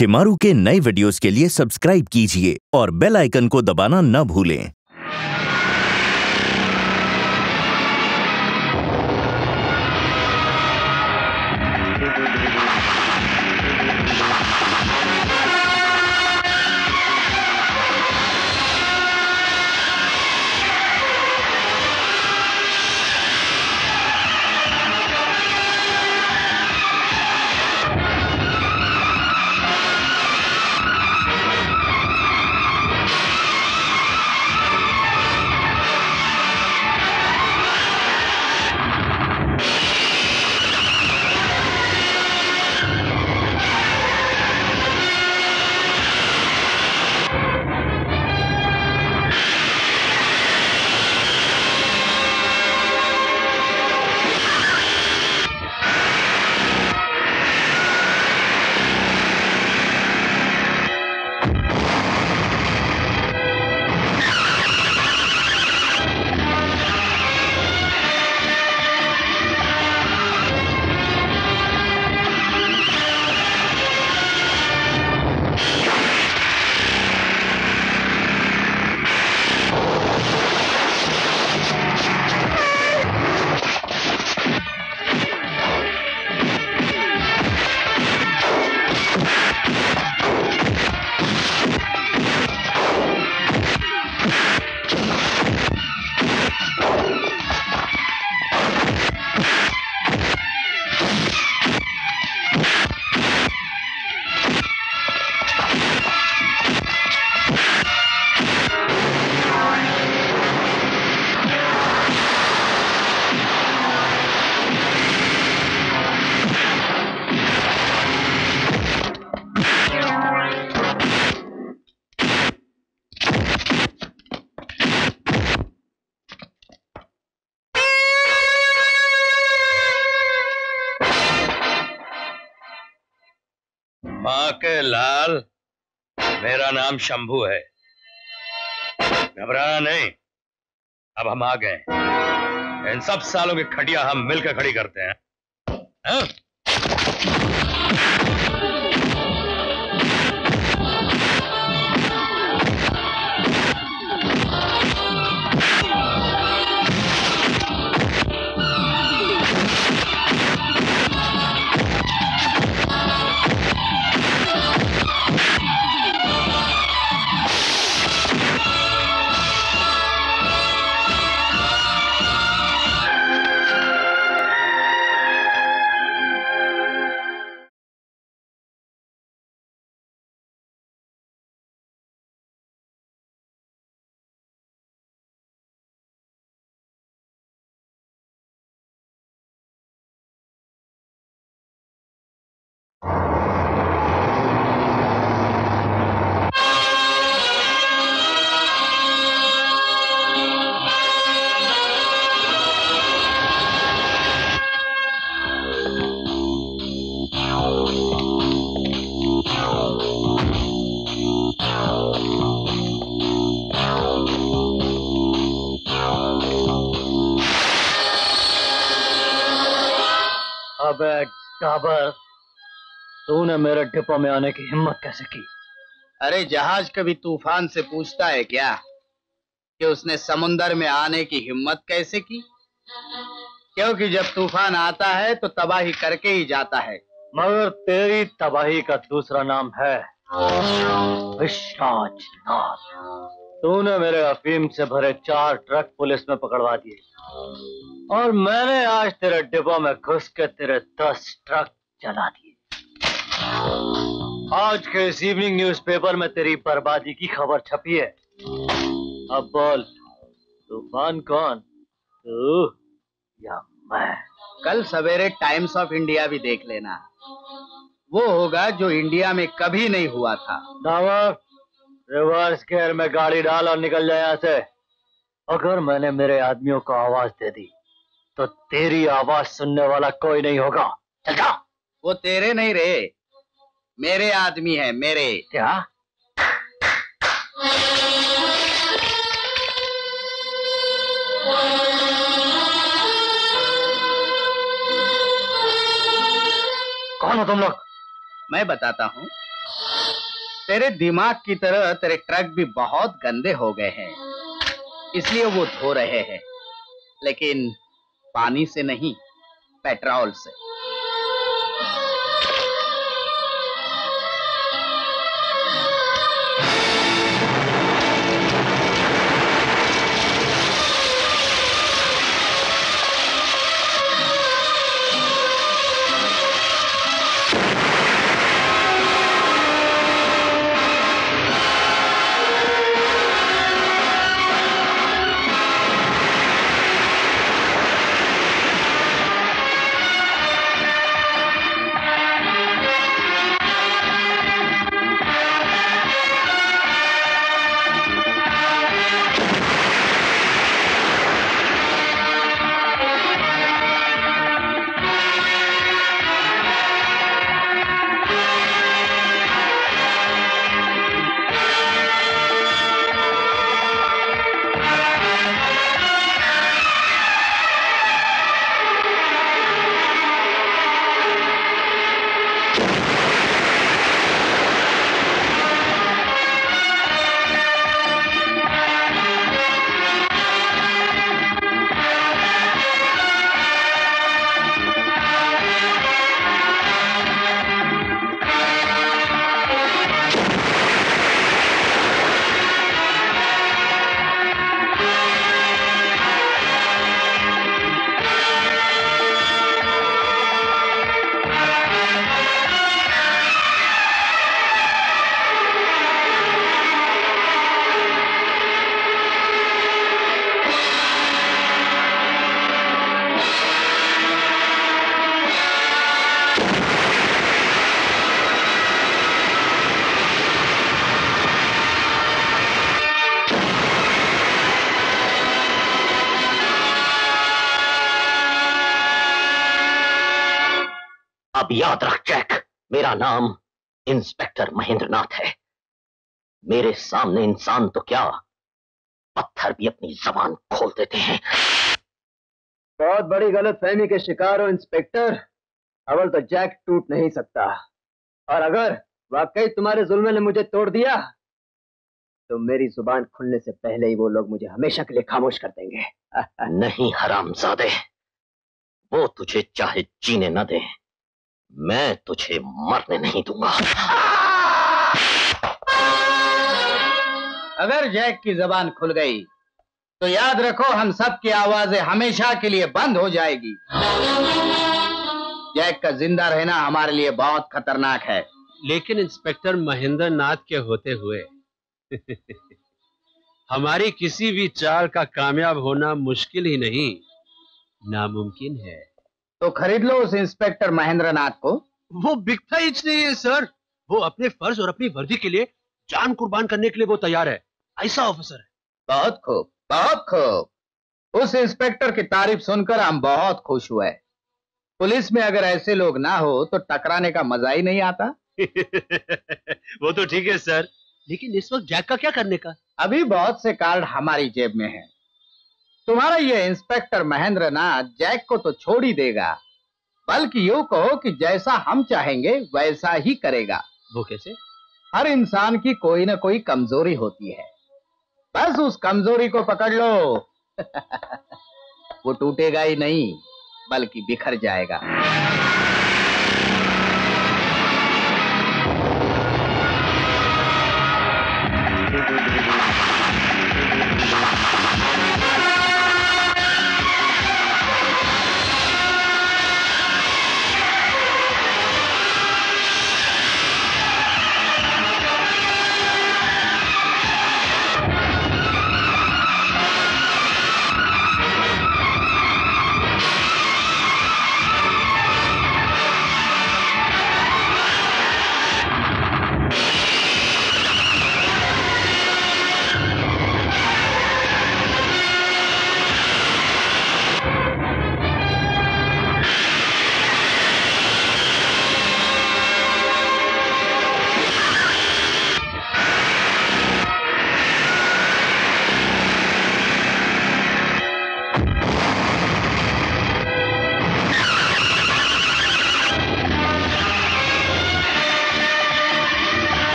शिमारू के नए वीडियोस के लिए सब्सक्राइब कीजिए और बेल आइकन को दबाना न भूलें। माँ के लाल, मेरा नाम शंभू है। घबराना नहीं, अब हम आ गए। इन सब सालों की खटिया हम मिलकर खड़ी करते हैं। हाँ? अबे टाबर, तूने मेरे डिपो में आने की हिम्मत कैसे की? अरे जहाज कभी तूफान से पूछता है क्या कि उसने समुंदर में आने की हिम्मत कैसे की? क्योंकि जब तूफान आता है तो तबाही करके ही जाता है। मगर तेरी तबाही का दूसरा नाम है विश्वासनाथ। तूने मेरे अफीम से भरे 4 ट्रक पुलिस में पकड़वा दिए और मैंने आज तेरे डिब्बा में घुस के तेरे 10 ट्रक जला दिए। आज के इस इवनिंग न्यूज़पेपर में तेरी बर्बादी की खबर छपी है। अब बोल, तूफान कौन, तू या मैं? कल सवेरे टाइम्स ऑफ इंडिया भी देख लेना, वो होगा जो इंडिया में कभी नहीं हुआ था। डावर, रिवर्स गियर में गाड़ी डाल और निकल जाए यहाँ से। अगर मैंने मेरे आदमियों को आवाज दे दी तो तेरी आवाज सुनने वाला कोई नहीं होगा। चल जा। वो तेरे नहीं रे, मेरे आदमी है, मेरे। क्या? कौन हो तुम लोग? मैं बताता हूँ। तेरे दिमाग की तरह तेरे ट्रक भी बहुत गंदे हो गए हैं, इसलिए वो धो रहे हैं, लेकिन पानी से नहीं, पेट्रोल से। अब याद रख जैक, मेरा नाम इंस्पेक्टर महेंद्रनाथ है। मेरे सामने इंसान तो क्या, पत्थर भी अपनी जबान खोल देते हैं। बहुत बड़ी गलतफहमी के शिकार हो इंस्पेक्टर। अव्वल तो जैक टूट नहीं सकता, और अगर वाकई तुम्हारे जुल्म ने मुझे तोड़ दिया तो मेरी जुबान खुलने से पहले ही वो लोग मुझे हमेशा के लिए खामोश कर देंगे। नहीं हरामजादे, वो तुझे चाहे जीने न दे, मैं तुझे मरने नहीं दूंगा। अगर जैक की जबान खुल गई तो याद रखो, हम सब की आवाजें हमेशा के लिए बंद हो जाएगी। जैक का जिंदा रहना हमारे लिए बहुत खतरनाक है। लेकिन इंस्पेक्टर महेंद्र नाथ के होते हुए हमारी किसी भी चाल का कामयाब होना मुश्किल ही नहीं, नामुमकिन है। तो खरीद लो उस इंस्पेक्टर महेंद्र नाथ को। वो बिकता ही नहीं है सर। वो अपने फर्ज और अपनी वर्दी के लिए जान कुर्बान करने के लिए वो तैयार है। ऐसा ऑफिसर है। बहुत खूब, बहुत खूब। उस इंस्पेक्टर की तारीफ सुनकर हम बहुत खुश हुए। पुलिस में अगर ऐसे लोग ना हो तो टकराने का मजा ही नहीं आता। वो तो ठीक है सर, लेकिन इस वक्त जैक का क्या करने का? अभी बहुत से कार्ड हमारी जेब में हैं। तुम्हारा ये इंस्पेक्टर महेंद्र नाथ जैक को तो छोड़ ही देगा, बल्कि यूं कहो कि जैसा हम चाहेंगे वैसा ही करेगा। वो कैसे? हर इंसान की कोई ना कोई कमजोरी होती है, बस उस कमजोरी को पकड़ लो। वो टूटेगा ही नहीं बल्कि बिखर जाएगा।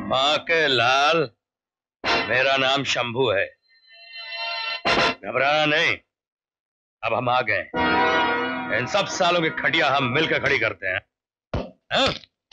माँ के लाल, मेरा नाम शंभू है। घबराना नहीं, अब हम आ गए। इन सब सालों की खटिया हम मिलकर खड़ी करते हैं। हाँ?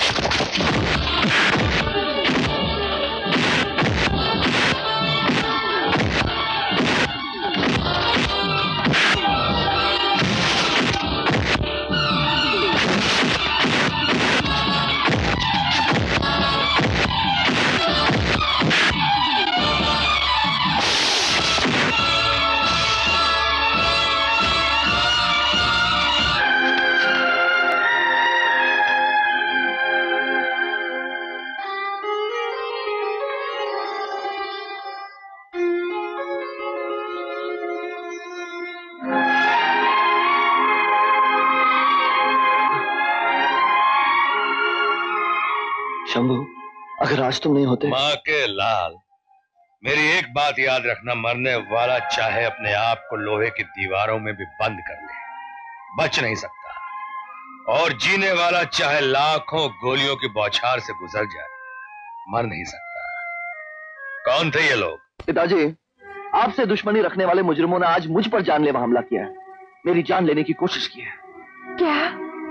शंभू, अगर आज तुम नहीं होते। माँ के लाल, मेरी एक बात याद रखना, मरने वाला चाहे अपने आप को लोहे की दीवारों में भी बंद कर ले, बच नहीं सकता। और जीने वाला चाहे लाखों गोलियों की बौछार से गुजर जाए, मर नहीं सकता। कौन थे ये लोग? पिताजी, आपसे दुश्मनी रखने वाले मुजरिमों ने आज मुझ पर जानलेवा हमला किया है। मेरी जान लेने की कोशिश की है। क्या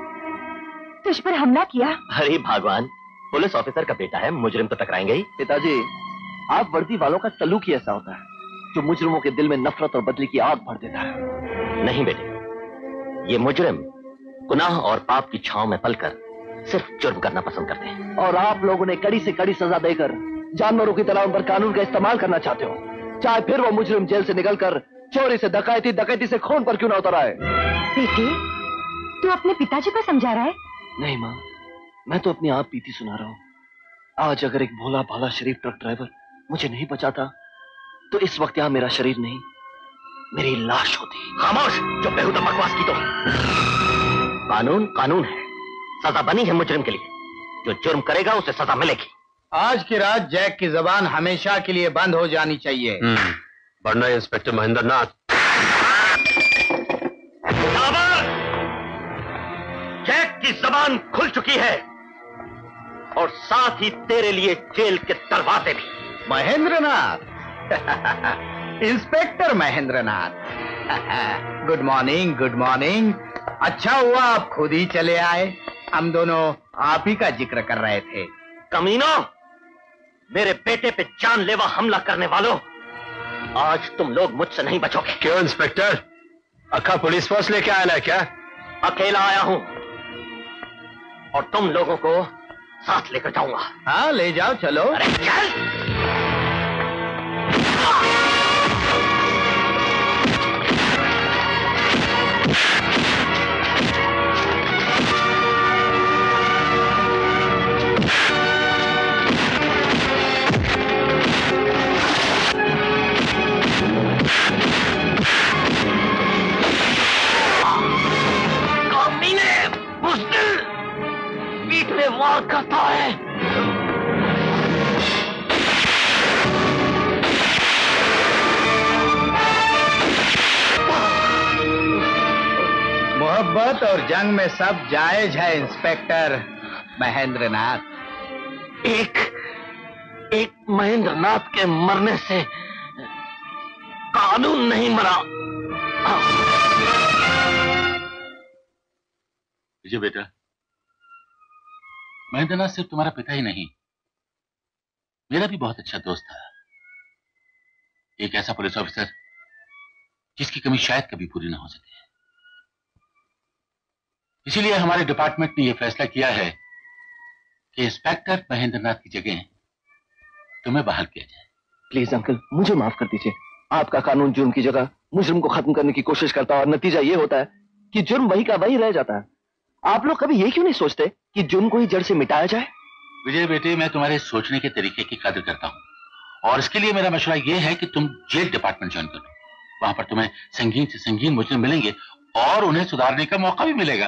तुझ पर हमला किया? अरे भगवान, पुलिस ऑफिसर का बेटा है, मुजरिम तो टकराएंगे ही। पिताजी, आप वर्दी वालों का सलूक ही ऐसा होता है जो मुजरिमों के दिल में नफरत और बदले की आग भर देता है। नहीं बेटे, ये मुजरिम गुनाह और पाप की छांव में पलकर सिर्फ जुर्म करना पसंद करते हैं। और आप लोगों ने कड़ी से कड़ी सजा देकर जानवरों की तरह उन पर कानून का इस्तेमाल करना चाहते हो, चाहे फिर वो मुजरिम जेल से निकलकर चोरी से डकैती, डकैती से खून पर क्यों ना उतर आए। बेटे, तू अपने पिताजी को समझा रहा है? नहीं माँ, मैं तो अपनी आप बीती सुना रहा हूँ। आज अगर एक भोला भाला शरीफ ट्रक ड्राइवर मुझे नहीं बचाता तो इस वक्त यहाँ मेरा शरीर नहीं, मेरी लाश होती। खामोश, जो बेहुदा बकवास की तो। कानून कानून है, सजा बनी है मुजरिम के लिए। जो जुर्म करेगा उसे सजा मिलेगी। आज की रात जैक की जबान हमेशा के लिए बंद हो जानी चाहिए। वरना इंस्पेक्टर महेंद्र नाथ। जैक की जबान खुल चुकी है और साथ ही तेरे लिए जेल के दरवाजे भी। Mahendranath, inspector Mahendranath. Good morning, good morning. अच्छा हुआ आप खुद ही चले आए, हम दोनों आप ही का जिक्र कर रहे थे। कमीनों, मेरे बेटे पे जानलेवा हमला करने वालों, आज तुम लोग मुझसे नहीं बचोगे। क्यों इंस्पेक्टर, अक्का पुलिस फोर्स लेके आया है क्या? अकेला आया हूं और तुम लोगों को साथ लेकर जाऊंगा। हाँ, ले जाओ, चलो। अरे चल। पीठ में वार करता है। मोहब्बत और जंग में सब जायज है इंस्पेक्टर महेंद्रनाथ। एक महेंद्रनाथ के मरने से कानून नहीं मरा। विजय बेटा, महेंद्रनाथ सिर्फ तुम्हारा पिता ही नहीं, मेरा भी बहुत अच्छा दोस्त था। एक ऐसा पुलिस ऑफिसर जिसकी कमी शायद कभी पूरी ना हो सके। इसीलिए हमारे डिपार्टमेंट ने यह फैसला किया है कि इंस्पेक्टर महेंद्रनाथ की जगह तुम्हें बहाल किया जाए। प्लीज अंकल, मुझे माफ कर दीजिए। आपका कानून जुर्म की जगह मुजरिम को खत्म करने की कोशिश करता है और नतीजा ये होता है कि जुर्म वही का वही रह जाता है। आप लोग कभी ये क्यों नहीं सोचते कि जुर्म को ही जड़ से मिटाया जाए? विजय बेटे, मैं तुम्हारे सोचने के तरीके की कदर करता हूं और इसके लिए मेरा मशवरा यह है कि तुम जेल डिपार्टमेंट ज्वाइन करो। वहां पर तुम्हें संगीन से संगीन मुजरिम मिलेंगे और उन्हें सुधारने का मौका भी मिलेगा।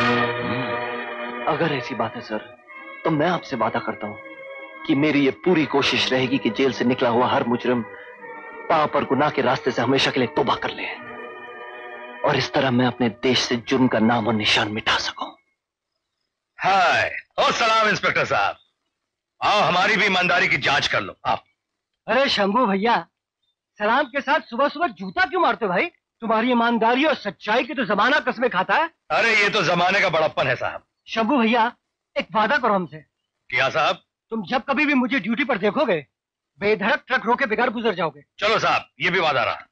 अगर ऐसी बात है सर, तो मैं आपसे वादा करता हूं कि मेरी ये पूरी कोशिश रहेगी कि जेल से निकला हुआ हर मुजरिम पाप और गुनाह के रास्ते से हमेशा के लिए तौबा कर ले और इस तरह मैं अपने देश से जुर्म का नाम और निशान मिटा सकूं। हाय और सलाम इंस्पेक्टर साहब। आओ हमारी भी ईमानदारी की जांच कर लो। आप अरे शंभू भैया, सलाम के साथ सुबह सुबह जूता क्यों मारते हो भाई? तुम्हारी ईमानदारी और सच्चाई की तो जमाना कसमें खाता है। अरे ये तो जमाने का बड़प्पन है साहब। शंभू भैया, एक वादा करो हमसे। क्या साहब? तुम जब कभी भी मुझे ड्यूटी पर देखोगे, बेधड़क ट्रक रोके बगैर गुजर जाओगे। चलो साहब, ये भी वादा रहा।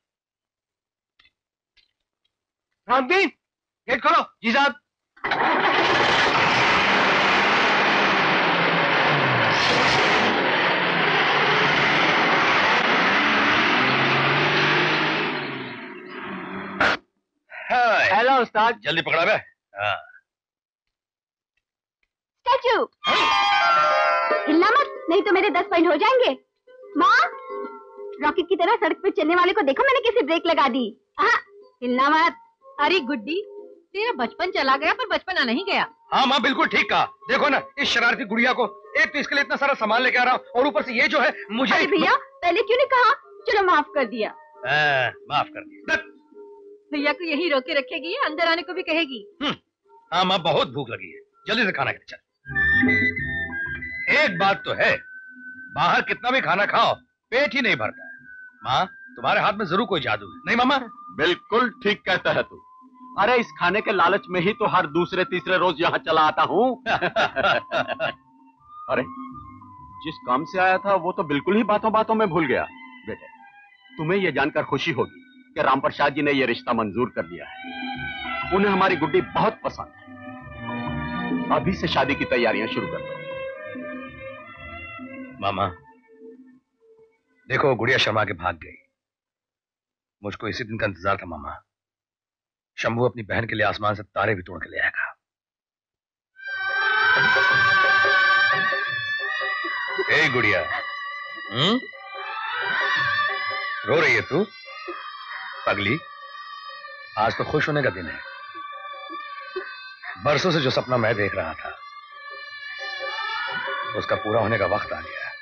रामदीन, गेट खोलो। जी साहब। हेलो उस्ताद। जल्दी पकड़ा बे। हाँ। स्टैचू हिलना मत, नहीं तो मेरे 10 पॉइंट हो जाएंगे। माँ, रॉकेट की तरह सड़क पे चलने वाले को देखो, मैंने कैसे ब्रेक लगा दी। हिलना मत। अरे गुड्डी, तेरा बचपन चला गया पर बचपना नहीं गया। हाँ माँ, बिल्कुल ठीक कहा। देखो ना इस शरारती गुड़िया को, एक तो इसके लिए इतना सारा सामान लेके आ रहा हूँ और ऊपर से ये जो है मुझे। अरे भैया, पहले क्यों नहीं कहा? चलो माफ कर दिया। माफ कर दिया। भैया को यही रोके रखेगी, अंदर आने को भी कहेगी। हाँ माँ, बहुत भूख लगी है, जल्दी से खाना खा। चल, एक बात तो है, बाहर कितना भी खाना खाओ पेट ही नहीं भरता है। माँ, तुम्हारे हाथ में जरूर कोई जादू है, नहीं मामा? बिल्कुल ठीक कहता है तू। अरे इस खाने के लालच में ही तो हर दूसरे तीसरे रोज यहाँ चला आता हूँ। अरे जिस काम से आया था वो तो बिल्कुल ही बातों बातों में भूल गया। बेटे, तुम्हें यह जानकर खुशी होगी कि राम प्रसाद जी ने यह रिश्ता मंजूर कर लिया है। उन्हें हमारी गुड्डी बहुत पसंद है। अभी से शादी की तैयारियां शुरू कर दो। मामा देखो, गुड़िया शर्मा के भाग गई। मुझको इसी दिन का इंतजार था मामा। शंभू अपनी बहन के लिए आसमान से तारे भी तोड़ के ले आएगा। ए गुड़िया, रो रही है तू? पगली, आज तो खुश होने का दिन है। बरसों से जो सपना मैं देख रहा था उसका पूरा होने का वक्त आ गया है।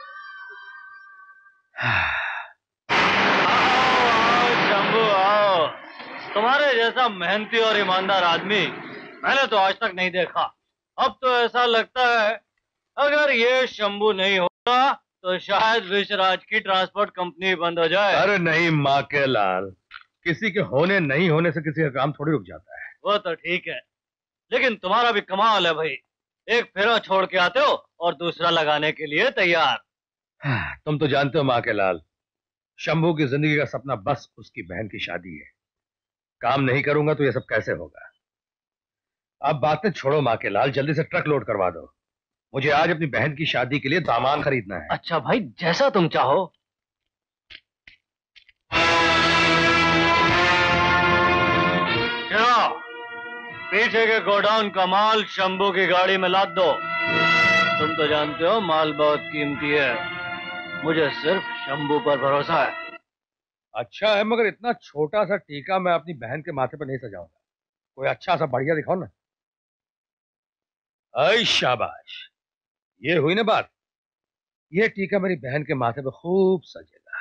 आओ शंभू आओ। तुम्हारे जैसा मेहनती और ईमानदार आदमी मैंने तो आज तक नहीं देखा। अब तो ऐसा लगता है अगर ये शंभू नहीं होगा तो शायद विश्वराज की ट्रांसपोर्ट कंपनी बंद हो जाए। अरे नहीं माँ के लाल, किसी के होने नहीं होने से किसी का काम थोड़ी रुक जाता है। वो तो ठीक है, लेकिन तुम्हारा भी कमाल है भाई। एक फेरा छोड़ के आते हो और दूसरा लगाने के लिए तैयार। तुम तो जानते हो माँ के लाल, शंभू की जिंदगी का सपना बस उसकी बहन की शादी है। काम नहीं करूंगा तो ये सब कैसे होगा? अब बातें छोड़ो माँ के लाल, जल्दी से ट्रक लोड करवा दो। मुझे आज अपनी बहन की शादी के लिए सामान खरीदना है। अच्छा भाई, जैसा तुम चाहो। क्या पीछे के गोडाउन का माल शंभू की गाड़ी में लाद दो। तुम तो जानते हो माल बहुत कीमती है, मुझे सिर्फ शंभू पर भरोसा है। अच्छा है, मगर इतना छोटा सा टीका मैं अपनी बहन के माथे पर नहीं सजाऊंगा। कोई अच्छा सा बढ़िया दिखाओ ना। ऐ शाबाश, ये हुई ना बात। ये टीका मेरी बहन के माथे पे खूब सजेगा।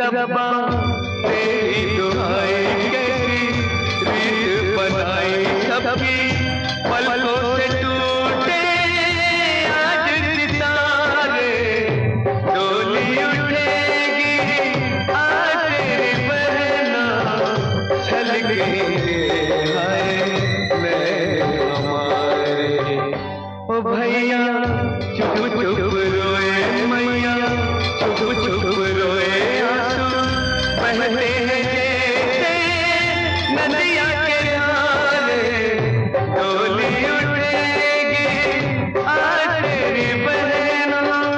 रब्बा तेरी दुआएं कैसी रीत बनाई सबकी पलकों से टूटे आज सितारे डोली उठेगी आज तेरी बहना छलकेंगे हाय मैं हमारे ओ भैया चुप चुप रोए मैया चुप चुप रोए आंसू बहते हैं जैसे नदिया के धारे डोली उठेगी आज तेरी बहना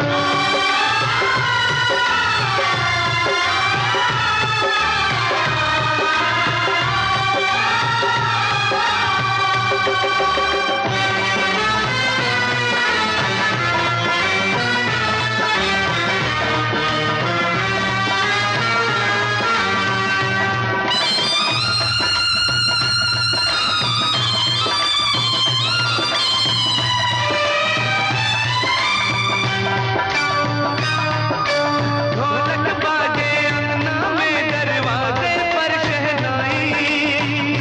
ढोलक बाजे अंगना में दरवाजे पर शहनाई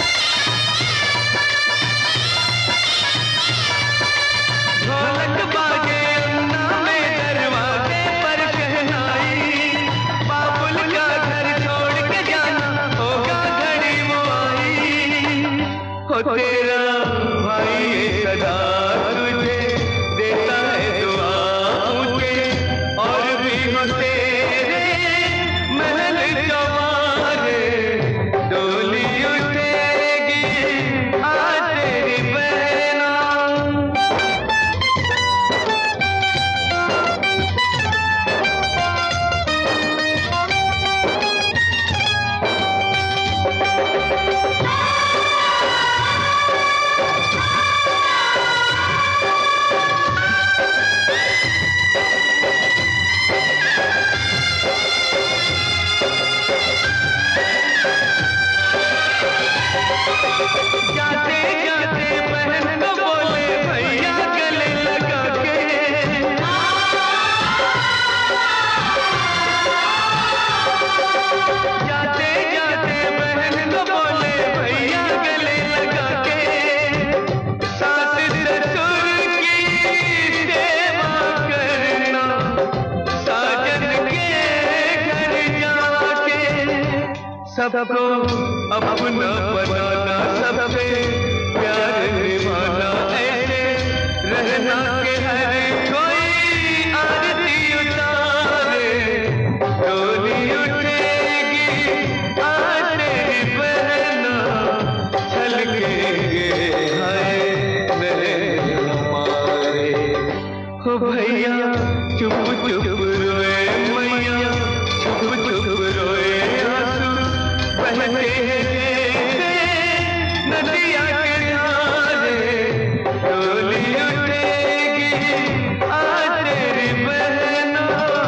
ढोलक बाजे अंगना में दरवाजे पर शहनाई बाबुल का घर छोड़ के जाना होगा घड़ी वो आई हो तेरा भाई ये सदा तुझे देता है दुआओं के और भी हो तेरे महल जवारे डोली उठेगी आज तेरी बहना जाते जाते बहन को बोले भैया गले लगा के जाते जाते बहन को बोले भैया गले लगा के सास ससुर की सेवा करना साजन के घर जाके सबको अपना बनाना सबसे प्यार निभाना ऐसे रहना के हर कोई आरती उतारे डोली उठेगी आज तेरी बहना छलकेंगे हाय मेरे हमारे हो भैया चुप चुप रोए मैया चुप चुप रोए आंसू बहते हैं जैसे नदिया के धारे डोली उठेगी आज तेरी बहना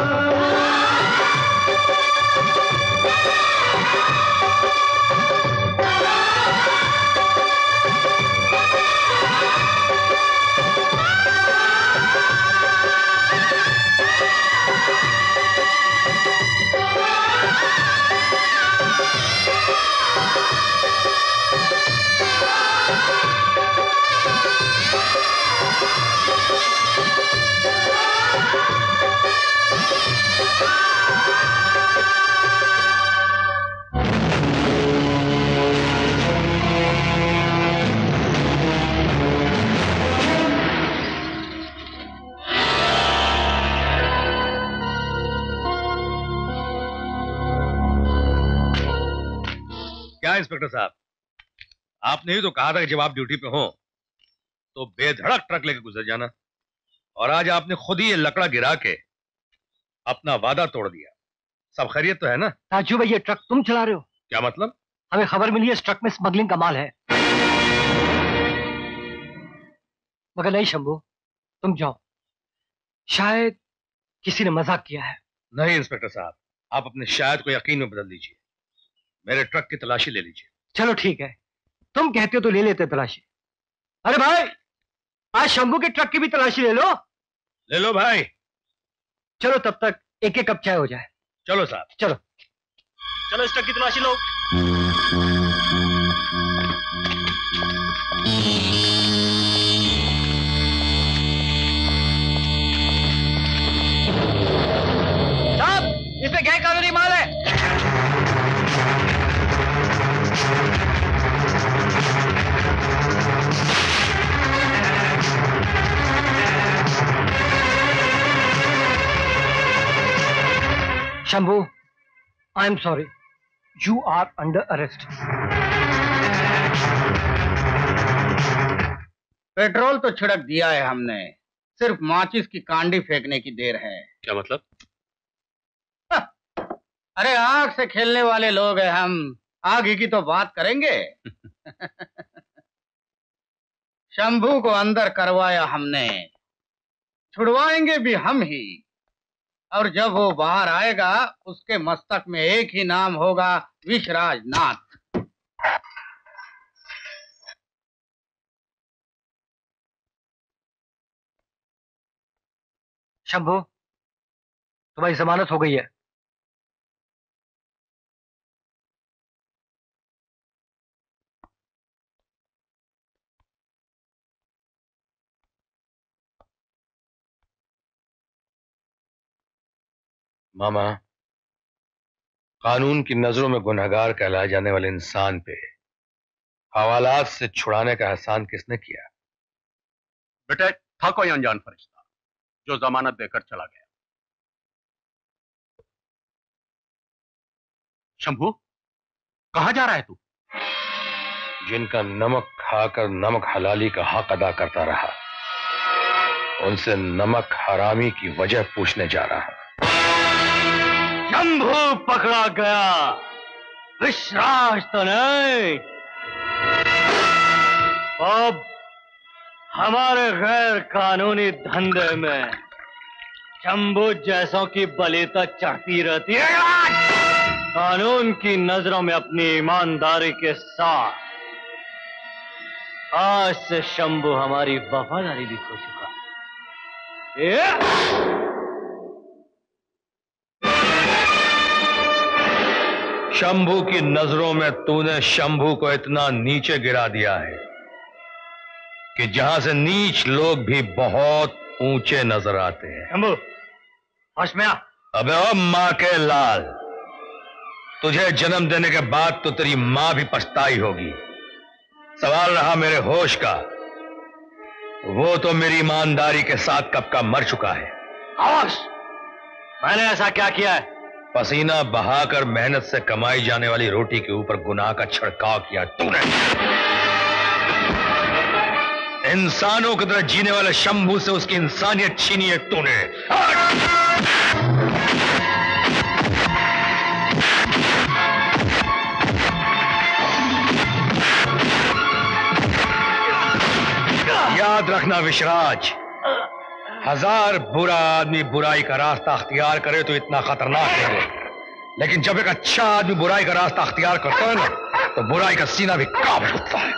क्या इंस्पेक्टर साहब, आपने ही तो कहा था कि जब आप ड्यूटी पे हो तो बेधड़क ट्रक लेके गुजर जाना, और आज आपने खुद ही ये लकड़ा गिरा के अपना वादा तोड़ दिया। सब खैरियत तो है ना? राजू भाई, ये ट्रक तुम चला रहे हो? क्या मतलब? हमें खबर मिली है इस ट्रक में स्मगलिंग का माल है। मगर नहीं शंभू, तुम जाओ, शायद किसी ने मजाक किया है। नहीं इंस्पेक्टर साहब, आप अपने शायद को यकीन में बदल दीजिए। मेरे ट्रक की तलाशी ले लीजिए। चलो ठीक है, तुम कहते हो तो ले लेते तलाशी। अरे भाई, आज शंभू के ट्रक की भी तलाशी ले लो। ले लो भाई। चलो तब तक एक एक कप चाय हो जाए। चलो साहब। चलो चलो इस ट्रक की तलाशी लो। साहब, इसमें गैर कानूनी माल है। Shambhu, I am sorry, you are under arrest. Petrol तो छिड़क दिया है हमने, सिर्फ माचिस की कांडी फेंकने की देर है। क्या मतलब? अरे आग से खेलने वाले लोग हैं हम, आग ही की तो बात करेंगे। शंभू को अंदर करवाया हमने, छुड़वाएंगे भी हम ही। और जब वो बाहर आएगा उसके मस्तक में एक ही नाम होगा, विषराज नाथ। शंभू, तुम्हारी जमानत हो गई है। मामा, कानून की नजरों में गुनहगार कहलाए जाने वाले इंसान पे हवालात से छुड़ाने का एहसान किसने किया? बेटे, था कोई अनजान फरिश्ता जो जमानत देकर चला गया। शंभू, कहां जा रहा है तू? जिनका नमक खाकर नमक हलाली का हक अदा करता रहा, उनसे नमक हरामी की वजह पूछने जा रहा हूं। शंभू पकड़ा गया, विश्वास तो नहीं। अब हमारे गैर कानूनी धंधे में शंभू जैसों की बलि तो चढ़ती रहती है। कानून की नजरों में अपनी ईमानदारी के साथ आज से शंभू हमारी वफादारी भी खो चुका है। शंभू की नजरों में तूने शंभू को इतना नीचे गिरा दिया है कि जहां से नीच लोग भी बहुत ऊंचे नजर आते हैं। शंभू, होश में आ। अबे ओ मां के लाल, तुझे जन्म देने के बाद तो तेरी मां भी पछताई होगी। सवाल रहा मेरे होश का, वो तो मेरी ईमानदारी के साथ कब का मर चुका है। होश? मैंने ऐसा क्या किया है? पसीना बहाकर मेहनत से कमाई जाने वाली रोटी के ऊपर गुनाह का छिड़काव किया तूने। इंसानों की तरह जीने वाले शंभू से उसकी इंसानियत छीनी है तूने। याद रखना विश्राज, हजार बुरा आदमी बुराई का रास्ता अख्तियार करे तो इतना खतरनाक है, लेकिन जब एक अच्छा आदमी बुराई का रास्ता अख्तियार करता है ना, तो बुराई का सीना भी कांप उठता है।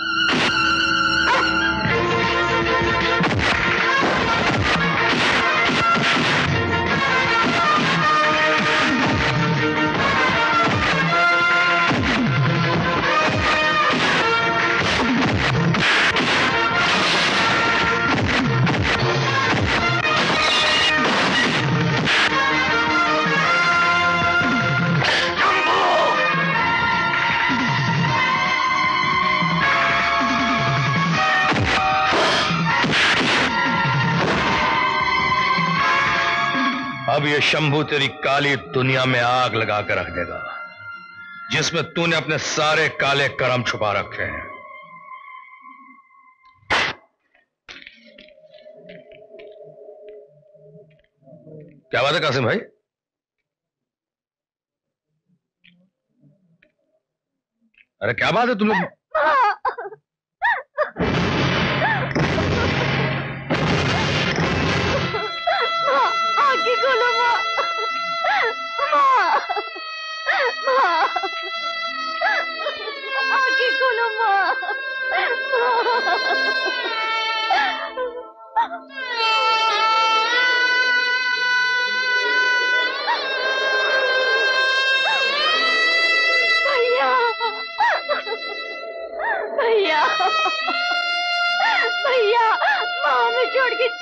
अब ये शंभू तेरी काली दुनिया में आग लगा कर रख देगा, जिसमें तूने अपने सारे काले कर्म छुपा रखे हैं। क्या बात है कासिम भाई? अरे क्या बात है तुम लोग? आगे खोलो माँ, माँ, माँ, आगे खोलो माँ,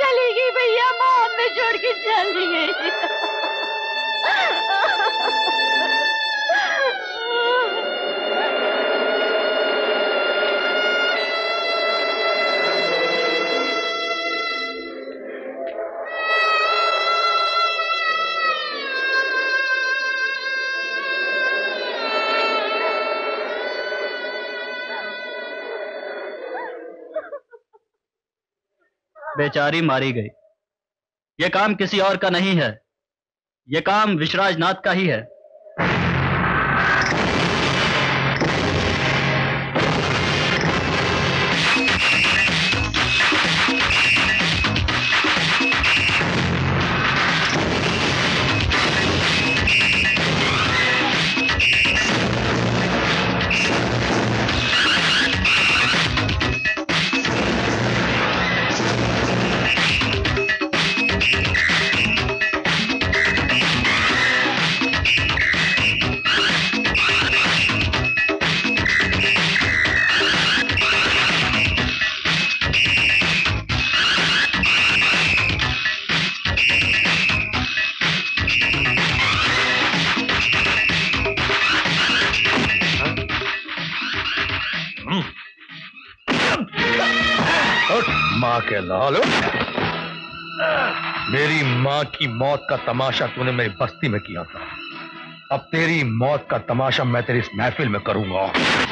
चली गई भैया, माँ हमें छोड़ के चली गई। बेचारी मारी गई। ये काम किसी और का नहीं है, ये काम विश्वराज नाथ का ही है। माँ के लाल, मेरी माँ की मौत का तमाशा तूने मेरी बस्ती में किया था। अब तेरी मौत का तमाशा मैं तेरी इस महफिल में करूंगा।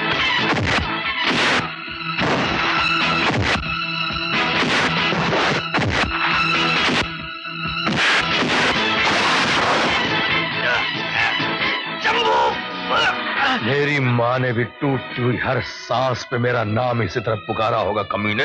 मेरी माँ ने भी टूटती हुई हर सांस पे मेरा नाम इसी तरह पुकारा होगा कमीने।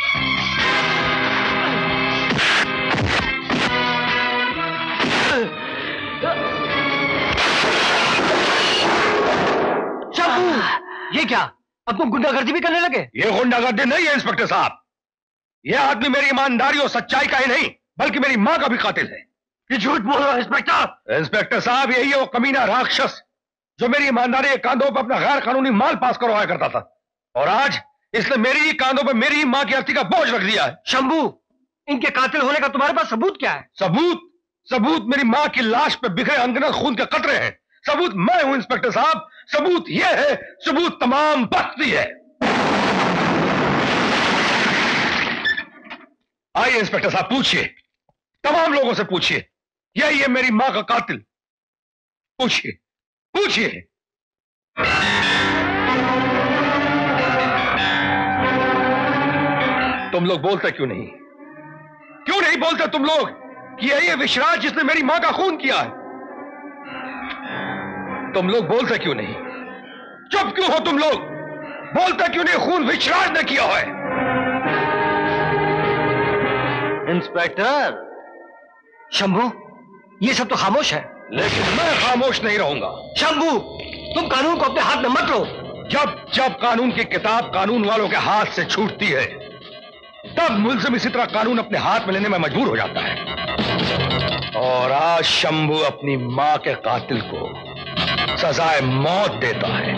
ये क्या, अब तुम गुंडागर्दी भी करने लगे? ये गुंडागर्दी नहीं है इंस्पेक्टर साहब, ये आदमी मेरी ईमानदारी और सच्चाई का ही नहीं बल्कि मेरी माँ का भी कातिल है। ये झूठ बोल रहा है इंस्पेक्टर। इंस्पेक्टर साहब, यही है वो कमीना राक्षस जो मेरी ईमानदारी के कांधों पर अपना गैर कानूनी माल पास करवाया करता था, और आज इसने मेरी ही कांधों पर मेरी ही माँ की अर्थी का बोझ रख दिया है। शंभू, इनके कातिल होने का तुम्हारे पास सबूत क्या है? सबूत मेरी माँ की लाश पे बिखरे अनगिनत खून के कतरे हैं। सबूत मैं हूं इंस्पेक्टर साहब, सबूत ये है, सबूत तमाम बस्ती है। आइए इंस्पेक्टर साहब, पूछिए, तमाम लोगों से पूछिए, यही है मेरी माँ का कातिल। पूछिए पूछिए। तुम लोग बोलते क्यों नहीं बोलते तुम लोग कि यही है विश्राज जिसने मेरी मां का खून किया है? तुम लोग बोलते क्यों नहीं? चुप क्यों हो तुम लोग? बोलते क्यों नहीं खून विश्राज ने किया है? इंस्पेक्टर शंभू, ये सब तो खामोश है। लेकिन मैं खामोश नहीं रहूंगा। शंभू, तुम कानून को अपने हाथ में मत लो। जब कानून की किताब कानून वालों के हाथ से छूटती है, तब मुल्जिम इसी तरह कानून अपने हाथ में लेने में मजबूर हो जाता है। और आज शंभू अपनी मां के कातिल को सजाए मौत देता है।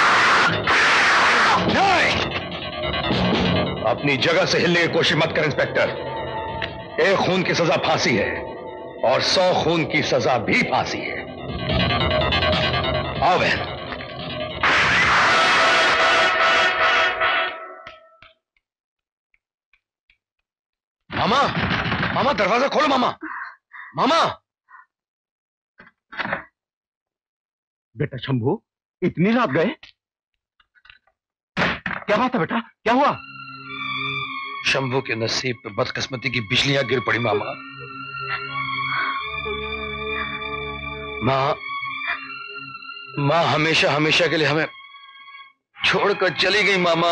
नहीं, अपनी जगह से हिलने की कोशिश मत कर इंस्पेक्टर। एक खून की सजा फांसी है और 100 खून की सजा भी फांसी है। आओ बहन। मामा, दरवाजा खोलो मामा। बेटा शंभू, इतनी रात गए? क्या बात है बेटा, क्या हुआ? शंभू के नसीब पे बदकिस्मती की बिजलियां गिर पड़ी मामा। माँ हमेशा हमेशा के लिए हमें छोड़कर चली गई मामा।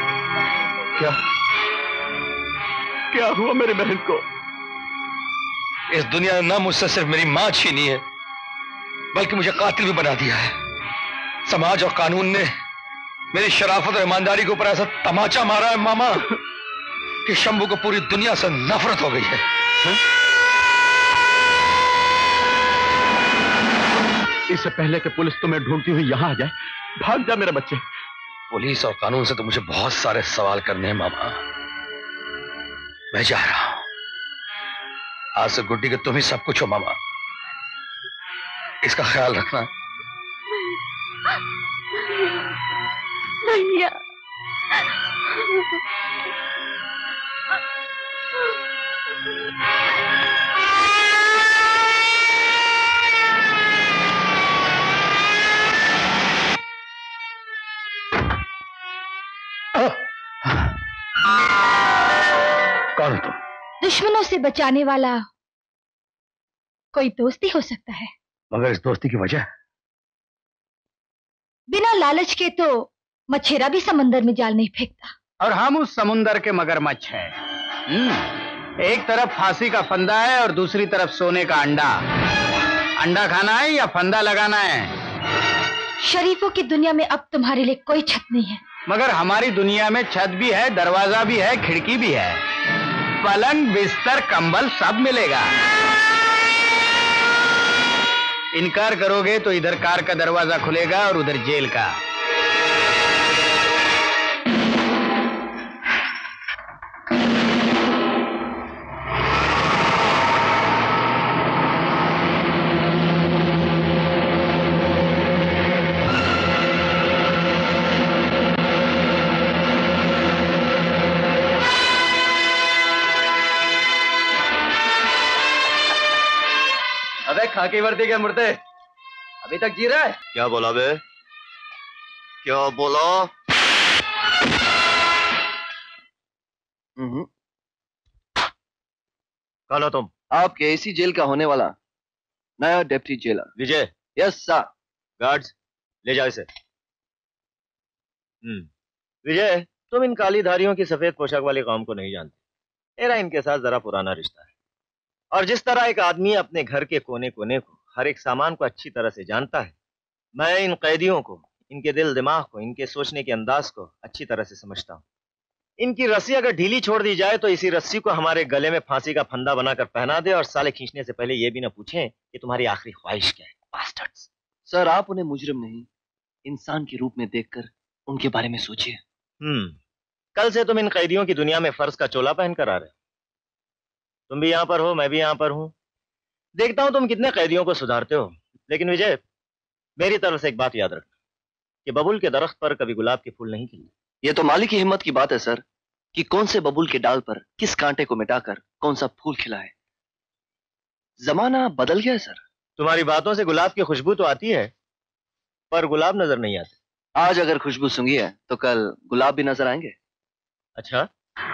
क्या हुआ मेरी बहन को? इस दुनिया ने ना मुझसे सिर्फ मेरी मां छीनी है, बल्कि मुझे कातिल भी बना दिया है। समाज और कानून ने मेरी शराफत और ईमानदारी के ऊपर ऐसा तमाचा मारा है मामा कि शंभू को पूरी दुनिया से नफरत हो गई है। इससे पहले कि पुलिस तुम्हें ढूंढती हुई यहां आ जाए, भाग जा मेरे बच्चे। पुलिस और कानून से तो मुझे बहुत सारे सवाल करने हैं मामा। मैं जा रहा हूं। आज से गुड्डी के तुम ही सब कुछ हो मामा, इसका ख्याल रखना। भैया कौन तुम? दुश्मनों से बचाने वाला कोई दोस्ती हो सकता है, मगर इस दोस्ती की वजह? बिना लालच के तो मछेरा भी समंदर में जाल नहीं फेंकता। और हम उस समुंदर के मगरमच्छ हैं। एक तरफ फांसी का फंदा है और दूसरी तरफ सोने का अंडा। अंडा खाना है या फंदा लगाना है? शरीफों की दुनिया में अब तुम्हारे लिए कोई छत नहीं है। मगर हमारी दुनिया में छत भी है, दरवाजा भी है, खिड़की भी है, पलंग बिस्तर कंबल सब मिलेगा। इनकार करोगे तो इधर कार का दरवाजा खुलेगा और उधर जेल का। अबे खाकी वर्दी के मुर्दे, अभी तक जी रहा है? क्या बोला बे? क्या बोला? कौन हो तुम? आपके इसी जेल का होने वाला नया deputy jailer Vijay. Yes sir. Guards ले जाओ इसे। विजय, तुम इन कालीधारियों की सफेद पोशाक वाली कौम को नहीं जानते। मेरा इनके साथ जरा पुराना रिश्ता है, और जिस तरह एक आदमी अपने घर के कोने कोने को, हर एक सामान को अच्छी तरह से जानता है, मैं इन कैदियों को, इनके दिल दिमाग को, इनके सोचने के अंदाज को अच्छी तरह से समझता हूँ। इनकी रस्सी अगर ढीली छोड़ दी जाए तो इसी रस्सी को हमारे गले में फांसी का फंदा बनाकर पहना दे और साले खींचने से पहले ये भी ना पूछें कि तुम्हारी आखिरी ख्वाहिश क्या है। बास्टर्ड्स। सर आप उन्हें मुजरिम नहीं, इंसान के रूप में देखकर उनके बारे में सोचिए। कल से तुम इन कैदियों की दुनिया में फर्ज का चोला पहन कर आ रहे हो। तुम भी यहाँ पर हो, मैं भी यहाँ पर हूँ। देखता हूँ तुम कितने कैदियों को सुधारते हो। लेकिन विजय, मेरी तरफ से एक बात याद रखना कि बबूल के दरख्त पर कभी गुलाब के फूल नहीं खिलते। ये तो मालिक की हिम्मत की बात है सर, कि कौन से बबूल के डाल पर किस कांटे को मिटाकर कौन सा फूल खिला है। जमाना बदल गया है सर। तुम्हारी बातों से गुलाब की खुशबू तो आती है, पर गुलाब नजर नहीं आते। आज अगर खुशबू सूंघी है तो कल गुलाब भी नजर आएंगे। अच्छा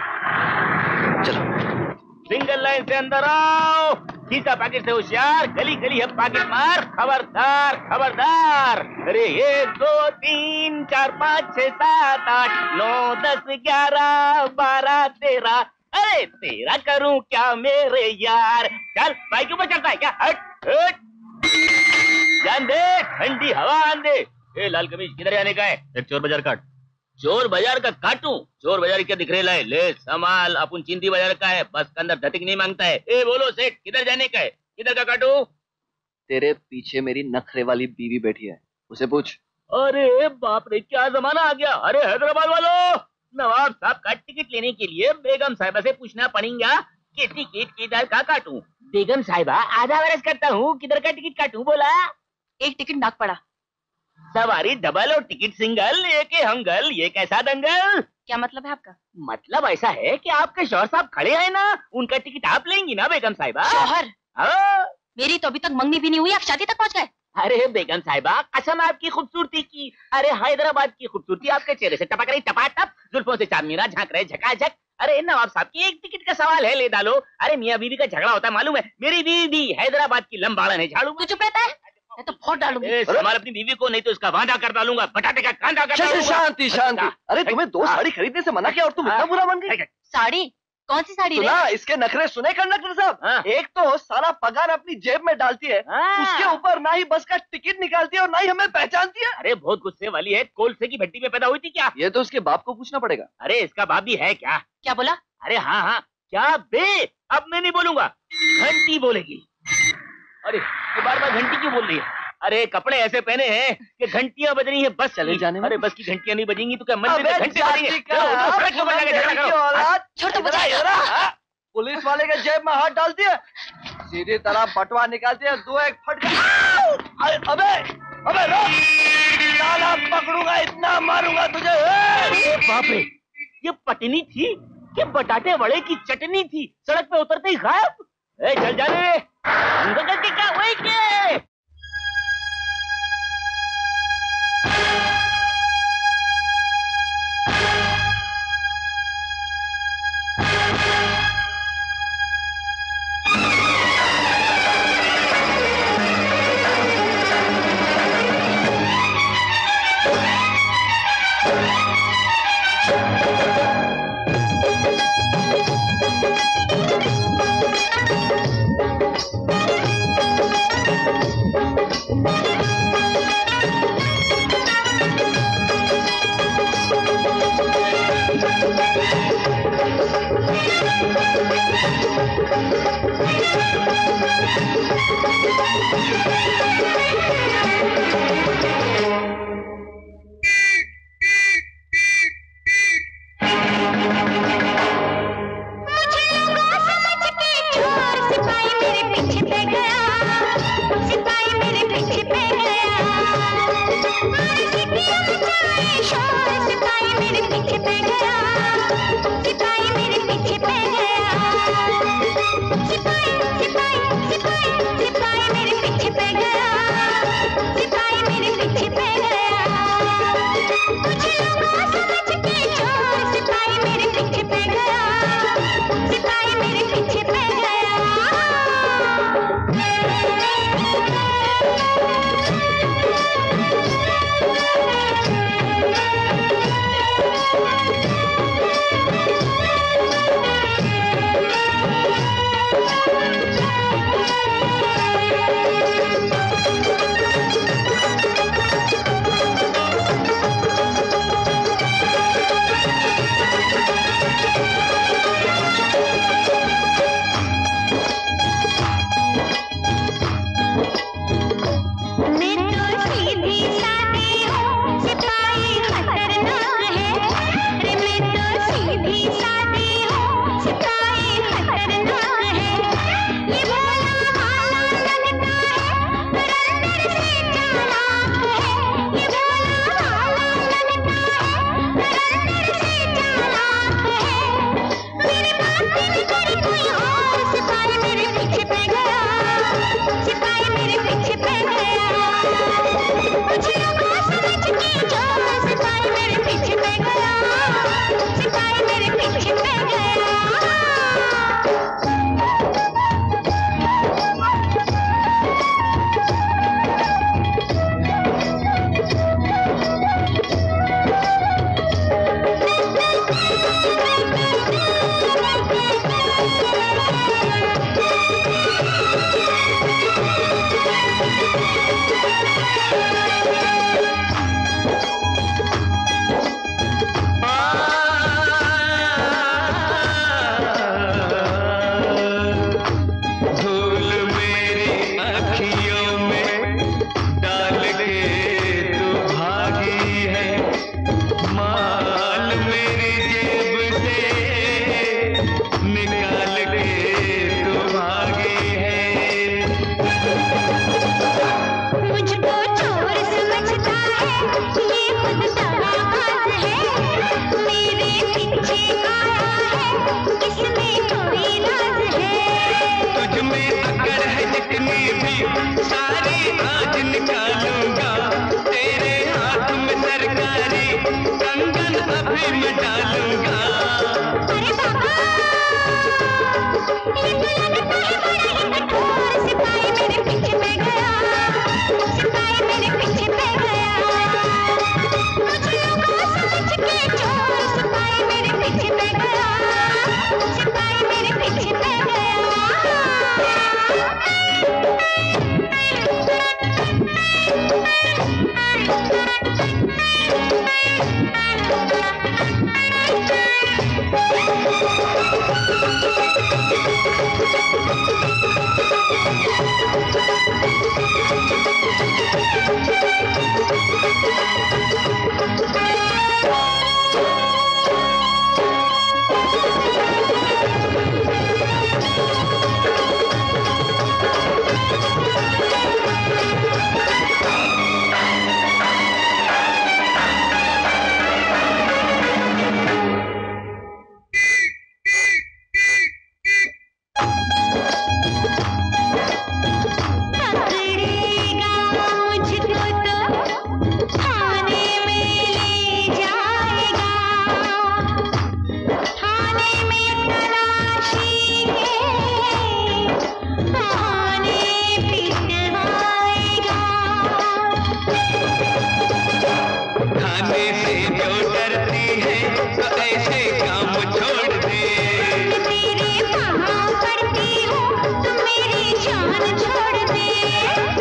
चलो। सिंगल लाइन से अंदर आओ, खींचा पैकेट से होशियार, गली गली है पैकेट मार, खबरदार खबरदार। अरे 1 2 3 4 5 6 7 8 9 10 11 12 13। अरे 13 करूं क्या मेरे यार? चल बाइक के ऊपर चढ़ता है क्या? हट हट, जान दे, ठंडी हवा आन दे। ए लाल कमीज किधर जाने का है? एक चोर बाजार काट। चोर बाजार का काटूं? चोर बाजार क्या दिख रहे ले संभाल, अपन चिंदी बाजार का है, बस के अंदर धतिक नहीं मांगता है। ए बोलो सेठ, किधर जाने का है? किधर का काटूं? तेरे पीछे मेरी नखरे वाली बीवी बैठी है, उसे पूछ। अरे बाप रे, क्या जमाना आ गया। अरे हैदराबाद वालों, नवाब साहब का टिकट लेने के लिए बेगम साहिबा से पूछना पड़ेगा कि टिकट किधर का काटूं। बेगम साहिबा, आधा बरस करता हूँ, किधर का टिकट काटूं? बोला। एक टिकट नाक पड़ा। सवारी डबल और टिकट सिंगल, एक हंगल, ये कैसा दंगल? क्या मतलब है आपका? मतलब ऐसा है कि आपके शौहर साहब खड़े हैं ना, उनका टिकट आप लेंगी ना बेगम साहिबा? शौहर? हाँ। मेरी तो अभी तक मंगनी भी नहीं हुई, आप शादी तक पहुंच गए। अरे बेगम साहिबा, कसम आपकी खूबसूरती की। अरे हैदराबाद की खूबसूरती आपके चेहरे से टपक रही टपाटप, जुल्फों से चांदनीरा झांक रहे झकाझक। अरे नवाब साहब की एक टिकट का सवाल है, ले डालो। अरे मियाँ बीवी का झगड़ा होता है मालूम है, मेरी बीवी हैदराबाद की लंबाड़न है, झाड़ू। तू चुप रहता है, मैं तो फोड़ डालूंगी। संभाल अपनी बीवी को, नहीं तो इसका वादा कर डालूंगा, बटाटे का कांदा कर डालूंगा। शांति शांति। अरे तुम्हें 2 साड़ी खरीदने से मना किया और तुम इतना बुरा बन गए। साड़ी? कौन सी साड़ी? सुना इसके नखरे सुने कंडक्टर साहब। एक तो सारा पगार अपनी जेब में डालती है, उसके ऊपर ना ही बस का टिकट निकालती है और ना ही हमें पहचानती है। अरे बहुत गुस्से वाली है, कोलसे की भट्टी में पैदा हुई थी क्या? ये तो उसके बाप को पूछना पड़ेगा। अरे इसका बाप भी है क्या? क्या बोला? अरे हाँ हाँ, क्या बे? अब मैं नहीं बोलूंगा, घंटी बोलेगी। अरे ये बार बार घंटी क्यों बोल रही है? अरे कपड़े ऐसे पहने हैं कि घंटियां बज रही है बस चले जाने में। अरे बस की घंटियां नहीं बजेंगी तो क्या मंदिर में घंटे बजेंगे? छोड़ तो पुलिस वाले के जेब में हाथ डाल दिया, सीधी तरह बटवा निकाल दिया, 2-1 फट गया। अबे अबे रोक, साला पकड़ूंगा, इतना मारूंगा तुझे। बाप रे, ये पटनी थी कि बटाटे वड़े की चटनी थी, सड़क पे उतरते ही गायब। चल जाने रे, क्या हुआ के?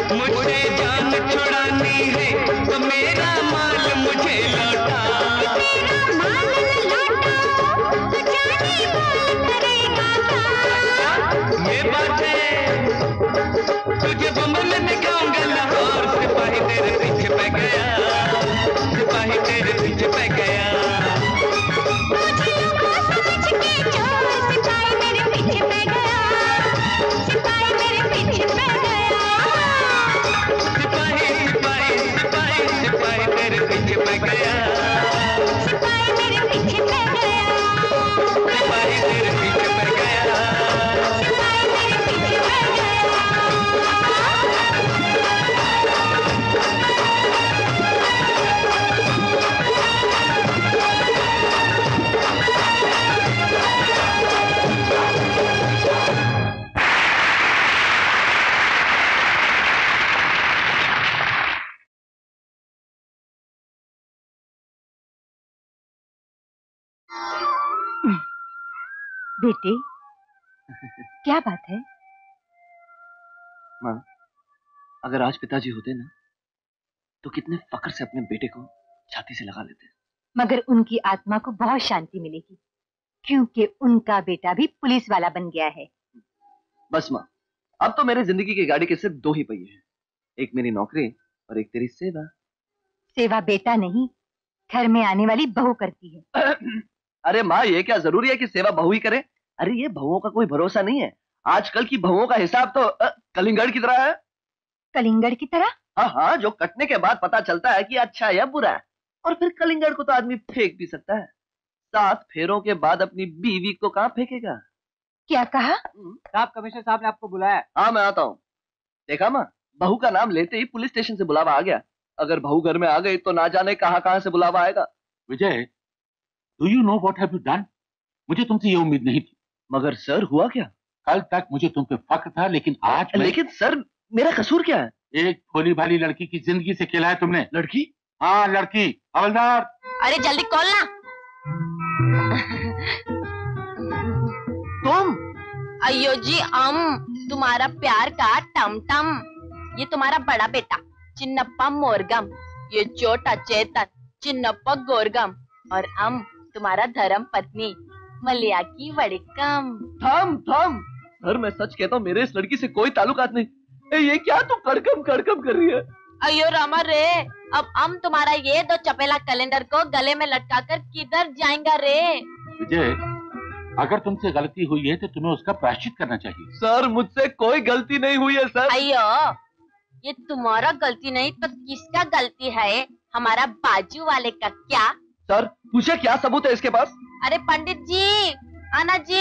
मुझसे जान छुड़ानी है तो मेरा माल मुझे लौटा। मेरा माल लौटा तो जाने करेगा क्या? ये बात है तुझे बम्बल में गाऊंगा लाहौर। सिपाही तेरे पीछे पे गया, सिपाही तेरे पीछे पे गया। मुझे समझ के चोर सिपाही मेरे पीछे पे गया, सिपाही मेरे पीछे पे गया। सिपाही सिपाही सिपाही सिपाही तेरे पीछे पे गया, सिपाही मेरे पीछे पे गया, सिपाही तेरे पीछे पे गया, सिपाही मेरे पीछे पे गया। बेटे, क्या बात है? माँ, अगर आज पिताजी होते ना तो कितने फक्र से अपने बेटे को छाती से लगा लेते। मगर उनकी आत्मा को बहुत शांति मिलेगी क्योंकि उनका बेटा भी पुलिस वाला बन गया है। बस माँ, अब तो मेरी जिंदगी की गाड़ी के सिर्फ दो ही पहिए हैं, एक मेरी नौकरी और एक तेरी सेवा। सेवा बेटा नहीं, घर में आने वाली बहू करती है। अरे माँ, ये क्या जरूरी है कि सेवा बहू ही करे? अरे ये बहुओं का कोई भरोसा नहीं है। आजकल की बहुओं का हिसाब तो कलिंगड़ की तरह है। कलिंगड़ की तरह? हाँ हाँ, जो कटने के बाद पता चलता है कि अच्छा या बुरा है, और फिर कलिंगड़ को तो आदमी फेंक भी सकता है। 7 फेरों के बाद अपनी बीवी को कहाँ फेंकेगा? क्या कहा? साहब, कमिश्नर साहब ने आपको बुलाया। हाँ, मैं आता हूँ। देखा माँ, बहू का नाम लेते ही पुलिस स्टेशन से बुलावा आ गया। अगर बहू घर में आ गई तो ना जाने कहाँ से बुलावा आएगा। Vijay, do you know what have you done? मुझे तुमसे ये उम्मीद नहीं थी। मगर सर, हुआ क्या? कल तक मुझे तुम पे फक्र था, लेकिन आज लेकिन सर, मेरा कसूर क्या है? एक भोली भाली लड़की की जिंदगी से खेला है तुमने। लड़की? हाँ, लड़की। हवलदार, अरे जल्दी खोल ना। तुम? अयो जी, तुम्हारा प्यार का टमटम। ये तुम्हारा बड़ा बेटा चिन्नप्पा मोरगम, ये छोटा चेतन चिन्नप्पा गोरगम, और तुम्हारा धर्म पत्नी मलिया की वड़िकम। थम सर, मैं सच कहता हूँ, मेरे इस लड़की से कोई ताल्लुकात नहीं। ये क्या तू कड़कम कर रही है? अयो रामा रे, अब तुम्हारा ये 2 चपेला कैलेंडर को गले में लटका कर किधर जाएगा रे? विजय, अगर तुमसे गलती हुई है तो तुम्हें उसका प्रायश्चित करना चाहिए। सर, मुझसे कोई गलती नहीं हुई है सर। अयो, ये तुम्हारा गलती नहीं तो किसका गलती है? हमारा बाजू वाले का। क्या सर, पूछे क्या सबूत है इसके पास? अरे पंडित जी, आना जी।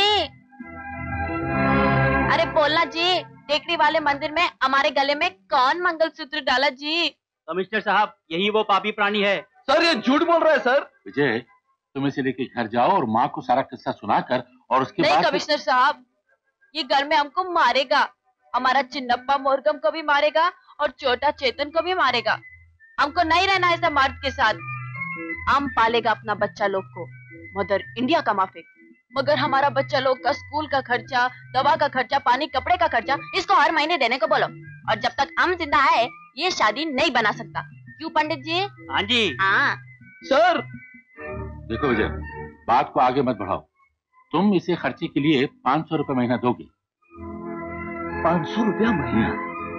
अरे बोलना जी, टेकरी वाले मंदिर में हमारे गले में कौन मंगलसूत्र डाला जी? कमिश्नर साहब, यही वो पापी प्राणी है। सर, ये झूठ बोल रहा है सर। विजय, तुम इसे लेके घर जाओ और माँ को सारा किस्सा सुनाकर, और उसके बाद। नहीं कमिश्नर साहब, ये घर में हमको मारेगा, हमारा चिन्नप्पा मोरगम को भी मारेगा और छोटा चेतन को भी मारेगा। हमको नहीं रहना ऐसा मर्द के साथ। हम पालेगा अपना बच्चा लोग को, मदर इंडिया का माफिक। मगर हमारा बच्चा लोग का स्कूल का खर्चा, दवा का खर्चा, पानी कपड़े का खर्चा, इसको हर महीने देने को बोलो। और जब तक हम जिंदा है ये शादी नहीं बना सकता। क्यों पंडित जी? हाँ जी। हाँ सर। देखो विजय, बात को आगे मत बढ़ाओ। तुम इसे खर्चे के लिए 500 रुपए महीना दोगे। 500 रुपया महीना?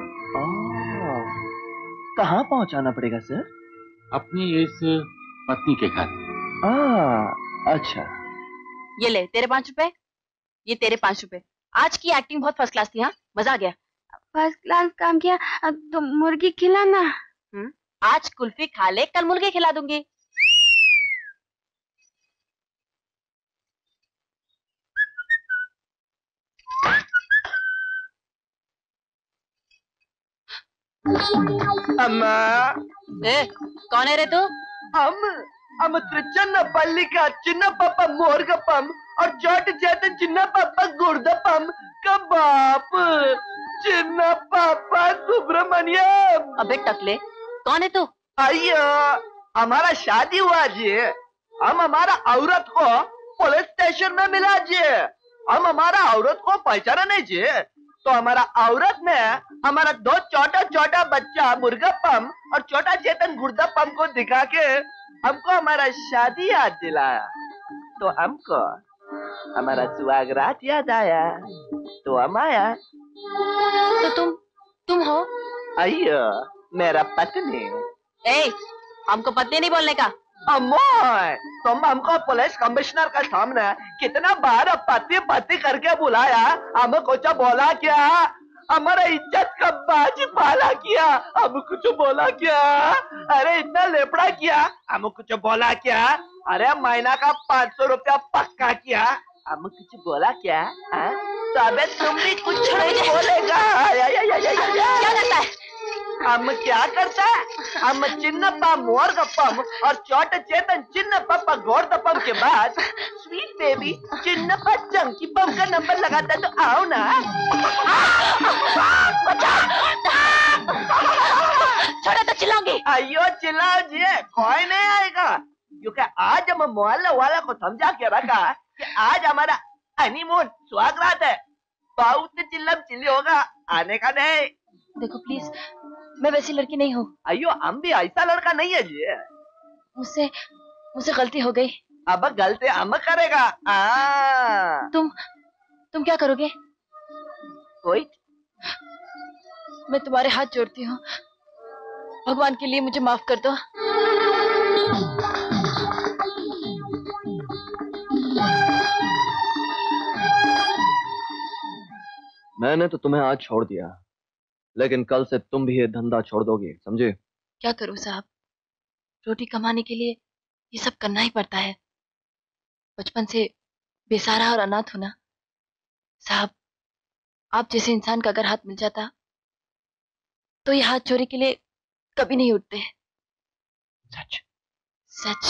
कहाँ पहुँचाना पड़ेगा सर? अपनी इस पत्नी के घर। अच्छा। ये ले तेरे 5 रुपए, ये तेरे 5 रुपए। आज की एक्टिंग बहुत फर्स्ट क्लास थी। हाँ, मजा आ गया। फर्स्ट क्लास काम किया। अब तो मुर्गी खिलाना। आज कुल्फी खा ले, कल मुर्गी खिला दूंगी। अम्मा। कौन है रे तू? हम चिन्नपल्ली का चिन्नपप्पा मोरगप्पम और चोट चेतन चिन्नपप्पा गुर्दप्पम का बाप चिन्नपप्पा सुब्रमण्यम। अबे टकले, कौन है तू? अయ్యో, हमारा शादी हुआ जी। हम हमारा औरत को पुलिस स्टेशन में मिला जी। हम हमारा औरत को पहचाना नहीं जी, तो हमारा औरत ने हमारा दो छोटा छोटा बच्चा मुर्गप्पम और छोटा चेतन गुर्दप्पम को दिखा के हमको हमारा शादी याद दिलाया। तो हमको हमारा सुहागरात याद आया, तो हम आया। तो तुम हो? अयो मेरा पत्नी। ए, हमको पत्नी नहीं बोलने का। अम्मोय, तुम हमको पुलिस कमिश्नर के सामने कितना बार पति पति करके बुलाया, हम कुछ बोला क्या? हमारा इज्जत का बाजी पाला किया, हम कुछ बोला क्या? अरे इतना लेपड़ा किया, हम कुछ बोला क्या? अरे महीना का 500 रुपया पक्का किया, हम कुछ बोला क्या? तो अबे तुम भी कुछ नहीं बोलेगा। क्या करता है? हम क्या करता है? हम चिन्नप्पा मोरगप्पम और छोटे चेतन चिन्नप्पा गोरदप्पम के बाद स्वीट बेबी चिन्नप्पा चंकीपम का नंबर लगाता है। तो आओ ना। छोड़ो तो चिल्लाऊंगी। अयो चिल्लाओ जी, कोई नहीं आएगा, क्योंकि आज हम मोहल्ले वाले को समझा के रखा कि आज हमारा हनीमून सुहागरात है। बहुत चिल्लम चिल्ली होगा, आने का नहीं। देखो प्लीज, मैं वैसी लड़की नहीं हूँ। अयो हम भी ऐसा लड़का नहीं है जी। मुझसे गलती हो गई। अब गलती हम करेगा। तुम क्या करोगे? कोई, मैं तुम्हारे हाथ जोड़ती हूँ, भगवान के लिए मुझे माफ कर दो। मैंने तो तुम्हें आज छोड़ दिया, लेकिन कल से तुम भी ये धंधा छोड़ दोगे, समझे? क्या करूं साहब, रोटी कमाने के लिए ये सब करना ही पड़ता है। बचपन से बेसहारा और अनाथ होना। साहब, आप जैसे इंसान का अगर हाथ मिल जाता तो ये हाथ चोरी के लिए कभी नहीं उठते। सच सच।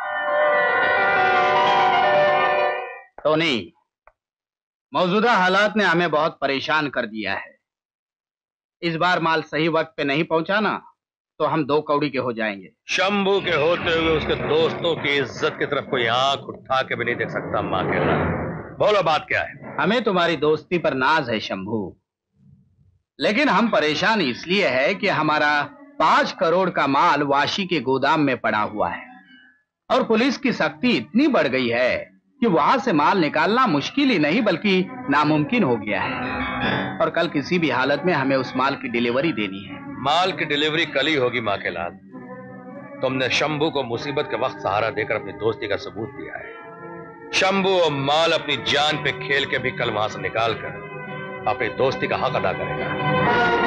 टोनी, मौजूदा हालात ने हमें बहुत परेशान कर दिया है। इस बार माल सही वक्त पे नहीं पहुंचा ना तो हम 2 कौड़ी के हो जाएंगे। शंभू के होते हुए उसके दोस्तों की इज्जत की तरफ कोई आंख उठा के भी नहीं देख सकता। माँ के लाल, बोलो बात क्या है? हमें तुम्हारी दोस्ती पर नाज है शंभू, लेकिन हम परेशान इसलिए है कि हमारा 5 करोड़ का माल वाशी के गोदाम में पड़ा हुआ है और पुलिस की सख्ती इतनी बढ़ गई है कि वहां से माल निकालना मुश्किल ही नहीं बल्कि नामुमकिन हो गया है। और कल किसी भी हालत में हमें उस माल की डिलीवरी देनी है। माल की डिलीवरी कल ही होगी माँ के लाल। तुमने शंभू को मुसीबत के वक्त सहारा देकर अपनी दोस्ती का सबूत दिया है। शंभू और माल अपनी जान पे खेल के भी कल वहां से निकाल कर अपनी दोस्ती का हक अदा करेगा।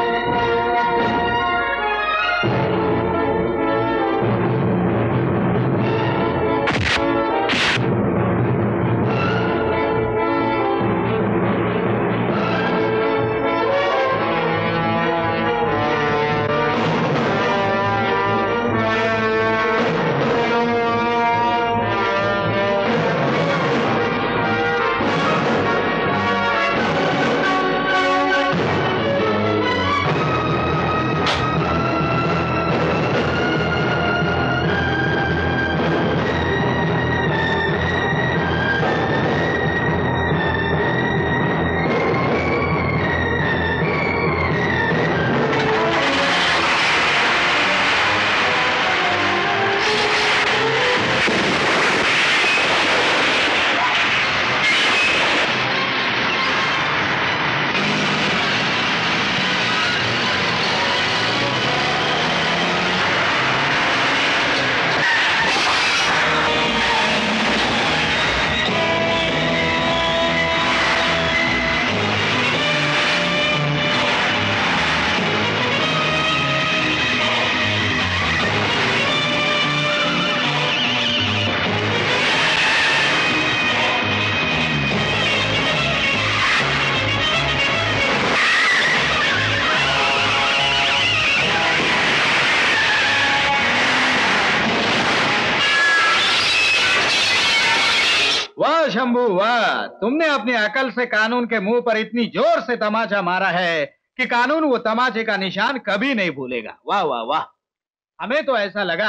वाह शंभू वाह, तुमने अपनी अकल से कानून के मुंह पर इतनी जोर से तमाचा मारा है कि कानून वो तमाचे का निशान कभी नहीं भूलेगा। वाह वाह वाह। हमें तो ऐसा लगा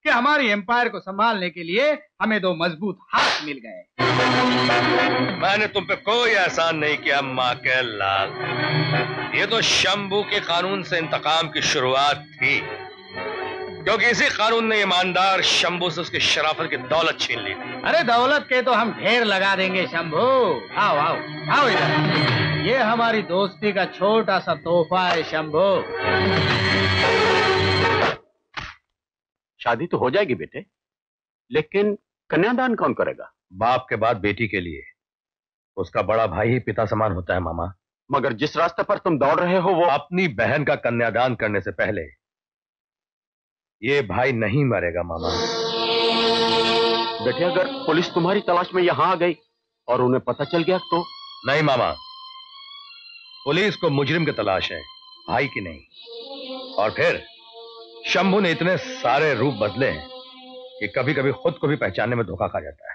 कि हमारी एम्पायर को संभालने के लिए हमें दो मजबूत हाथ मिल गए। मैंने तुम पे कोई एहसान नहीं किया माँ के लाल। ये तो शंभू के कानून से इंतकाम की शुरुआत थी, क्योंकि इसी कानून ने ईमानदार शंभू से उसकी शराफत की दौलत छीन ली थी। अरे दौलत के तो हम ढेर लगा देंगे शंभू। आओ आओ आओ इधर, ये हमारी दोस्ती का छोटा सा तोहफा है शंभू। शादी तो हो जाएगी बेटे, लेकिन कन्यादान कौन करेगा? बाप के बाद बेटी के लिए उसका बड़ा भाई ही पिता समान होता है मामा। मगर जिस रास्ते पर तुम दौड़ रहे हो वो अपनी बहन का कन्यादान करने से पहले ये भाई नहीं मरेगा मामा। बेटे अगर पुलिस तुम्हारी तलाश में यहां आ गई और उन्हें पता चल गया तो? नहीं मामा, पुलिस को मुजरिम की तलाश है, भाई की नहीं। और फिर शंभू ने इतने सारे रूप बदले हैं कि कभी कभी खुद को भी पहचानने में धोखा खा जाता है।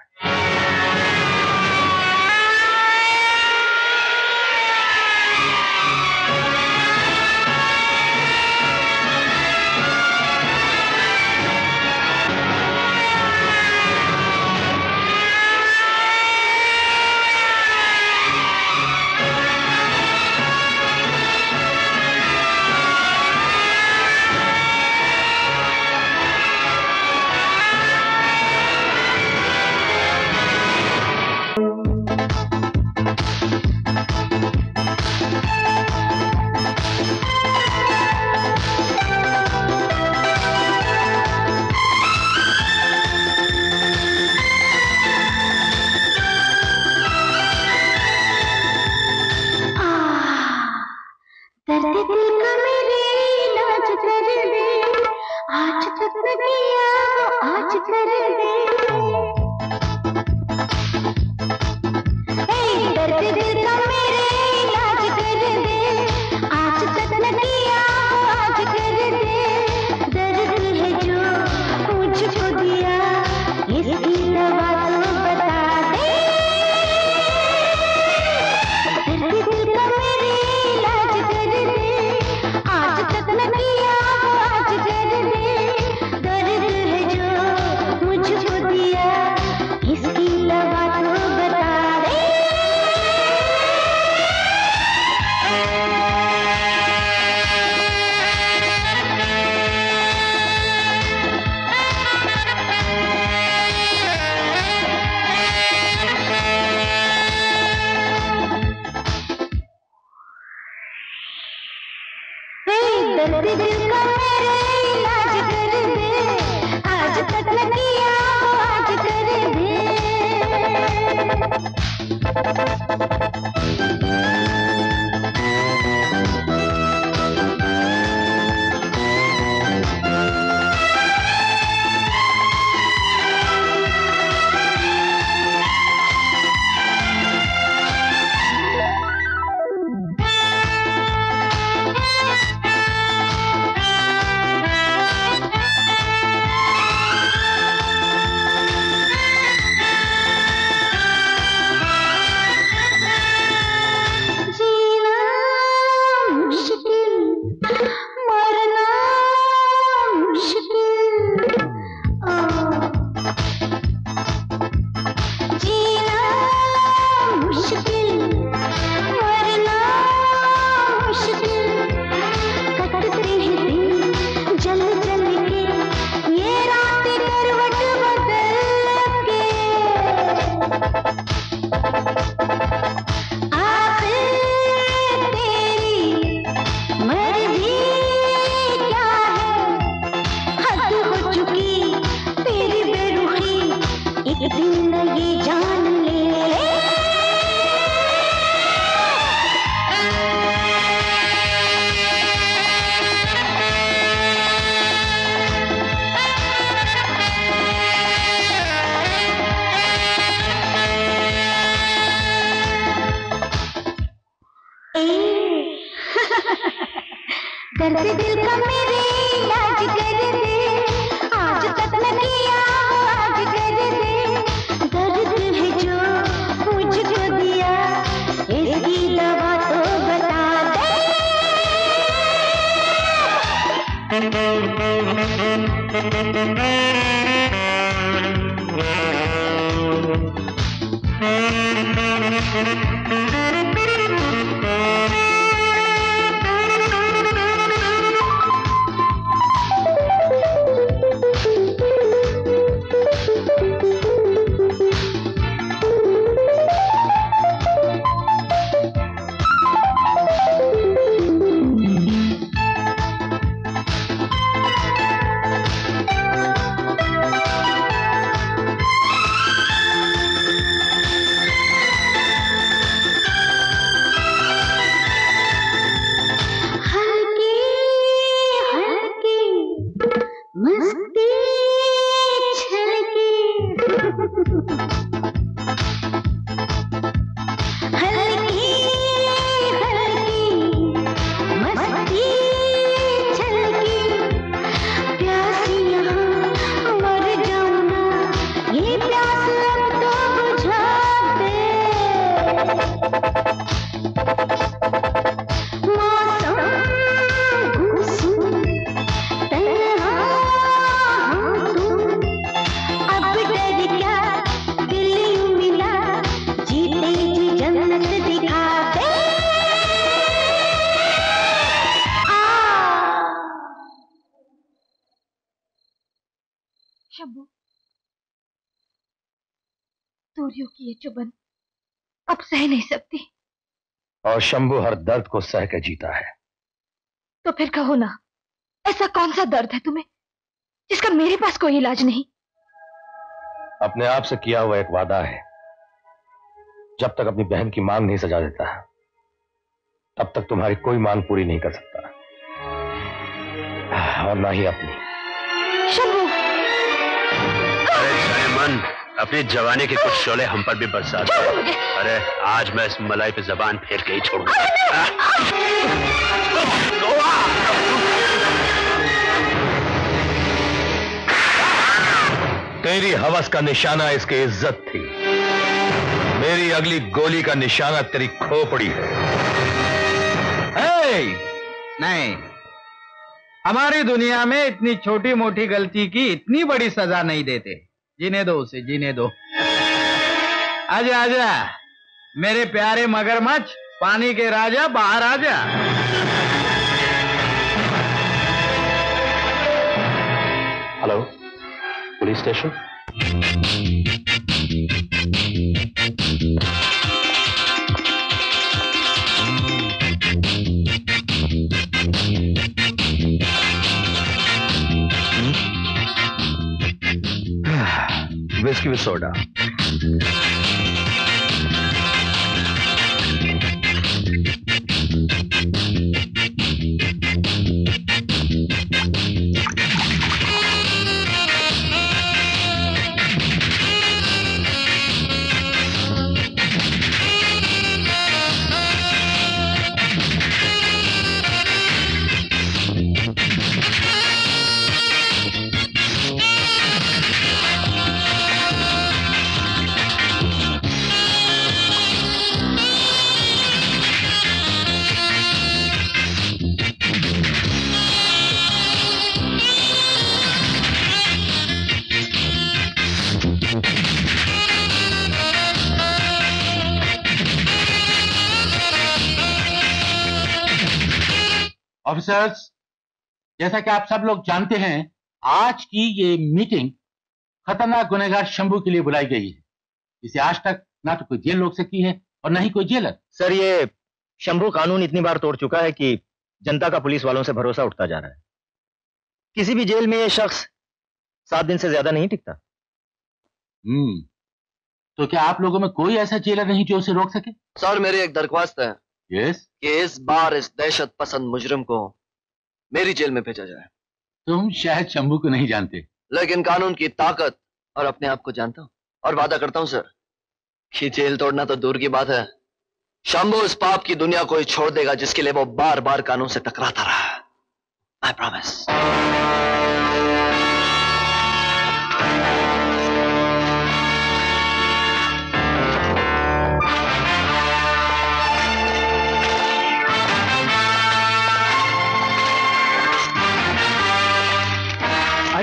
दर्द दिल का मेरे इलाज कर दे, आज तक न किया आज कर दे। दर्द है जो मुझको दिया, इसकी दवा तो बता दे। शंभू, दूरियों की ये चुभन अब सह नहीं सकती। और शंभू हर दर्द को सह के जीता है। तो फिर कहो ना, ऐसा कौन सा दर्द है तुम्हें जिसका मेरे पास कोई इलाज नहीं? अपने आप से किया हुआ एक वादा है, जब तक अपनी बहन की मांग नहीं सजा देता तब तक तुम्हारी कोई मांग पूरी नहीं कर सकता, और ना ही अपनी। शंभू! अरे मन, अपनी जवानी के कुछ शोले हम पर भी बरसा दे। अरे आज मैं इस मलाई पे जबान फेर के ही छोड़ूंगा। तेरी हवस का निशाना इसकी इज्जत थी, मेरी अगली गोली का निशाना तेरी खोपड़ी है। नहीं, हमारी दुनिया में इतनी छोटी मोटी गलती की इतनी बड़ी सजा नहीं देते। जीने दो उसे, जीने दो। आजा आजा मेरे प्यारे मगरमच्छ, पानी के राजा, बाहर आजा। Hello, police station. Whisky with soda. Officers, जैसा कि आप सब लोग जानते हैं, आज की ये मीटिंग खतरनाक गुनहगार शंभू के लिए बुलाई गई है, जिसे आज तक ना तो कोई जेल रोक सकी है और ना ही कोई जेलर। सर, ये शंभू कानून इतनी बार तोड़ चुका है कि जनता का पुलिस वालों से भरोसा उठता जा रहा है। किसी भी जेल में ये शख्स 7 दिन से ज्यादा नहीं टिकता। तो क्या आप लोगों में कोई ऐसा जेलर नहीं जो उसे रोक सके? सर, मेरी एक दरख्वास्त है। यस? कि इस बार इस दहशत पसंद मुजरिम को मेरी जेल में भेजा जाए। तुम शायद शंभू को नहीं जानते, लेकिन कानून की ताकत और अपने आप को जानता हूं, और वादा करता हूं सर कि जेल तोड़ना तो दूर की बात है, शंभू इस पाप की दुनिया को ही छोड़ देगा जिसके लिए वो बार बार कानून से टकराता रहा। I promise.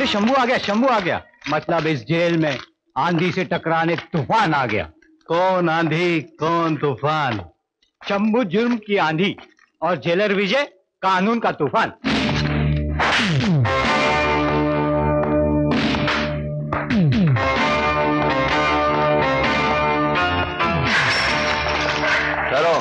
अरे शंभू आ गया, शंभू आ गया। मतलब इस जेल में आंधी से टकराने तूफान आ गया। कौन आंधी कौन तूफान? शंभू जुर्म की आंधी और जेलर विजय कानून का तूफान। चलो।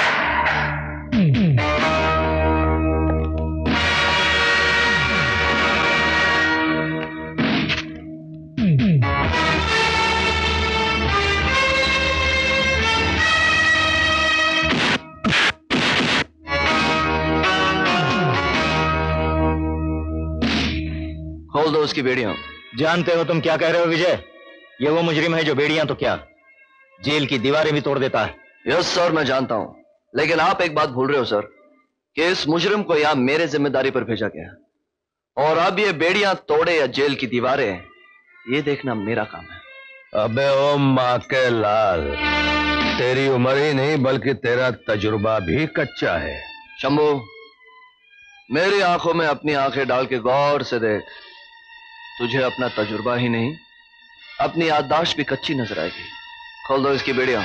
खोल दो उसकी बेड़ियां। जानते हो तुम क्या कह रहे हो विजय? ये वो मुजरिम है जो बेड़ियां तो क्या जेल की दीवारें भी तोड़ देता है। यस सर, मैं जानता हूं, लेकिन आप एक बात भूल रहे हो सर कि इस मुजरिम को यहां मेरे जिम्मेदारी पर भेजा गया और अब ये बेड़ियां तोड़े या जेल की दीवारें, ये देखना मेरा काम है। अबे ओ माँ के लाल, तेरी उम्र ही नहीं बल्कि तेरा तजुर्बा भी कच्चा है। शंभू, मेरी आंखों में अपनी आंखें डाल के गौर से देख, तुझे अपना तजुर्बा ही नहीं अपनी याददाश्त भी कच्ची नजर आएगी। खोल दो इसकी बेड़ियां।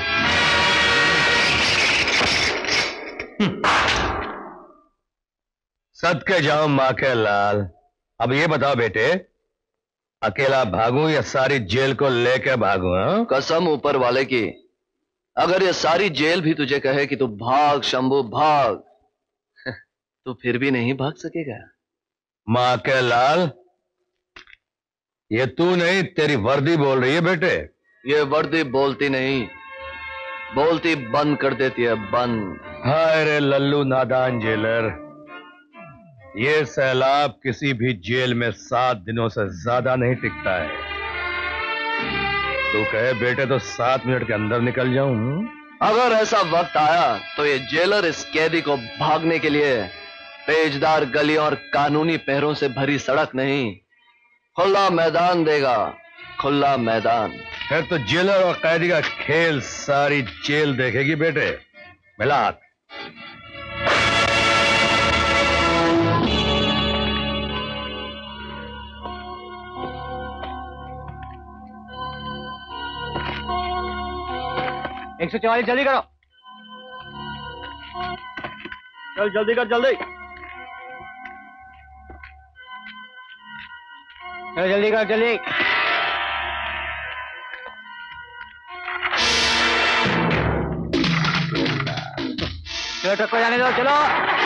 सदके जाओ माँ के लाल। अब ये बताओ बेटे, अकेला भागूं या सारी जेल को लेके भागूं? कसम ऊपर वाले की, अगर ये सारी जेल भी तुझे कहे कि तू भाग शंभू भाग, तो फिर भी नहीं भाग सकेगा। माँ के लाल, ये तू नहीं तेरी वर्दी बोल रही है बेटे। ये वर्दी बोलती नहीं, बोलती बंद कर देती है, बंद। हाय रे लल्लू नादान जेलर, ये सैलाब किसी भी जेल में 7 दिनों से ज्यादा नहीं टिकता है। तू कहे बेटे तो 7 मिनट के अंदर निकल जाऊं। अगर ऐसा वक्त आया तो ये जेलर इस कैदी को भागने के लिए पेचदार गलियों और कानूनी पहरों से भरी सड़क नहीं, खुला मैदान देगा, खुला मैदान। फिर तो जेलर और कैदी का खेल सारी जेल देखेगी बेटे। मिला हाथ। एक 144 जल्दी करो। चल जल्दी कर, जल्दी। चलो जल्दी करो, जल्दी। चलो ट्रक को जाने दो, चलो।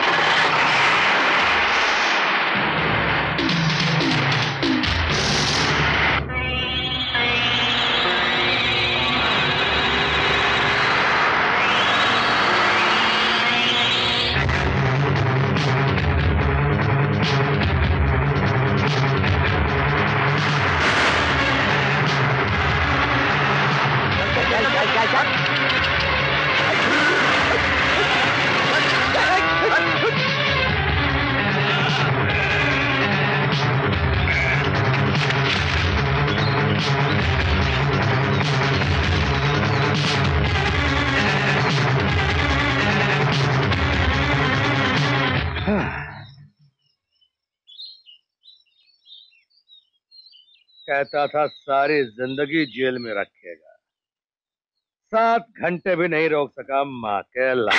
कहता था सारी जिंदगी जेल में रखेगा, 7 घंटे भी नहीं रोक सका माँ के लाल।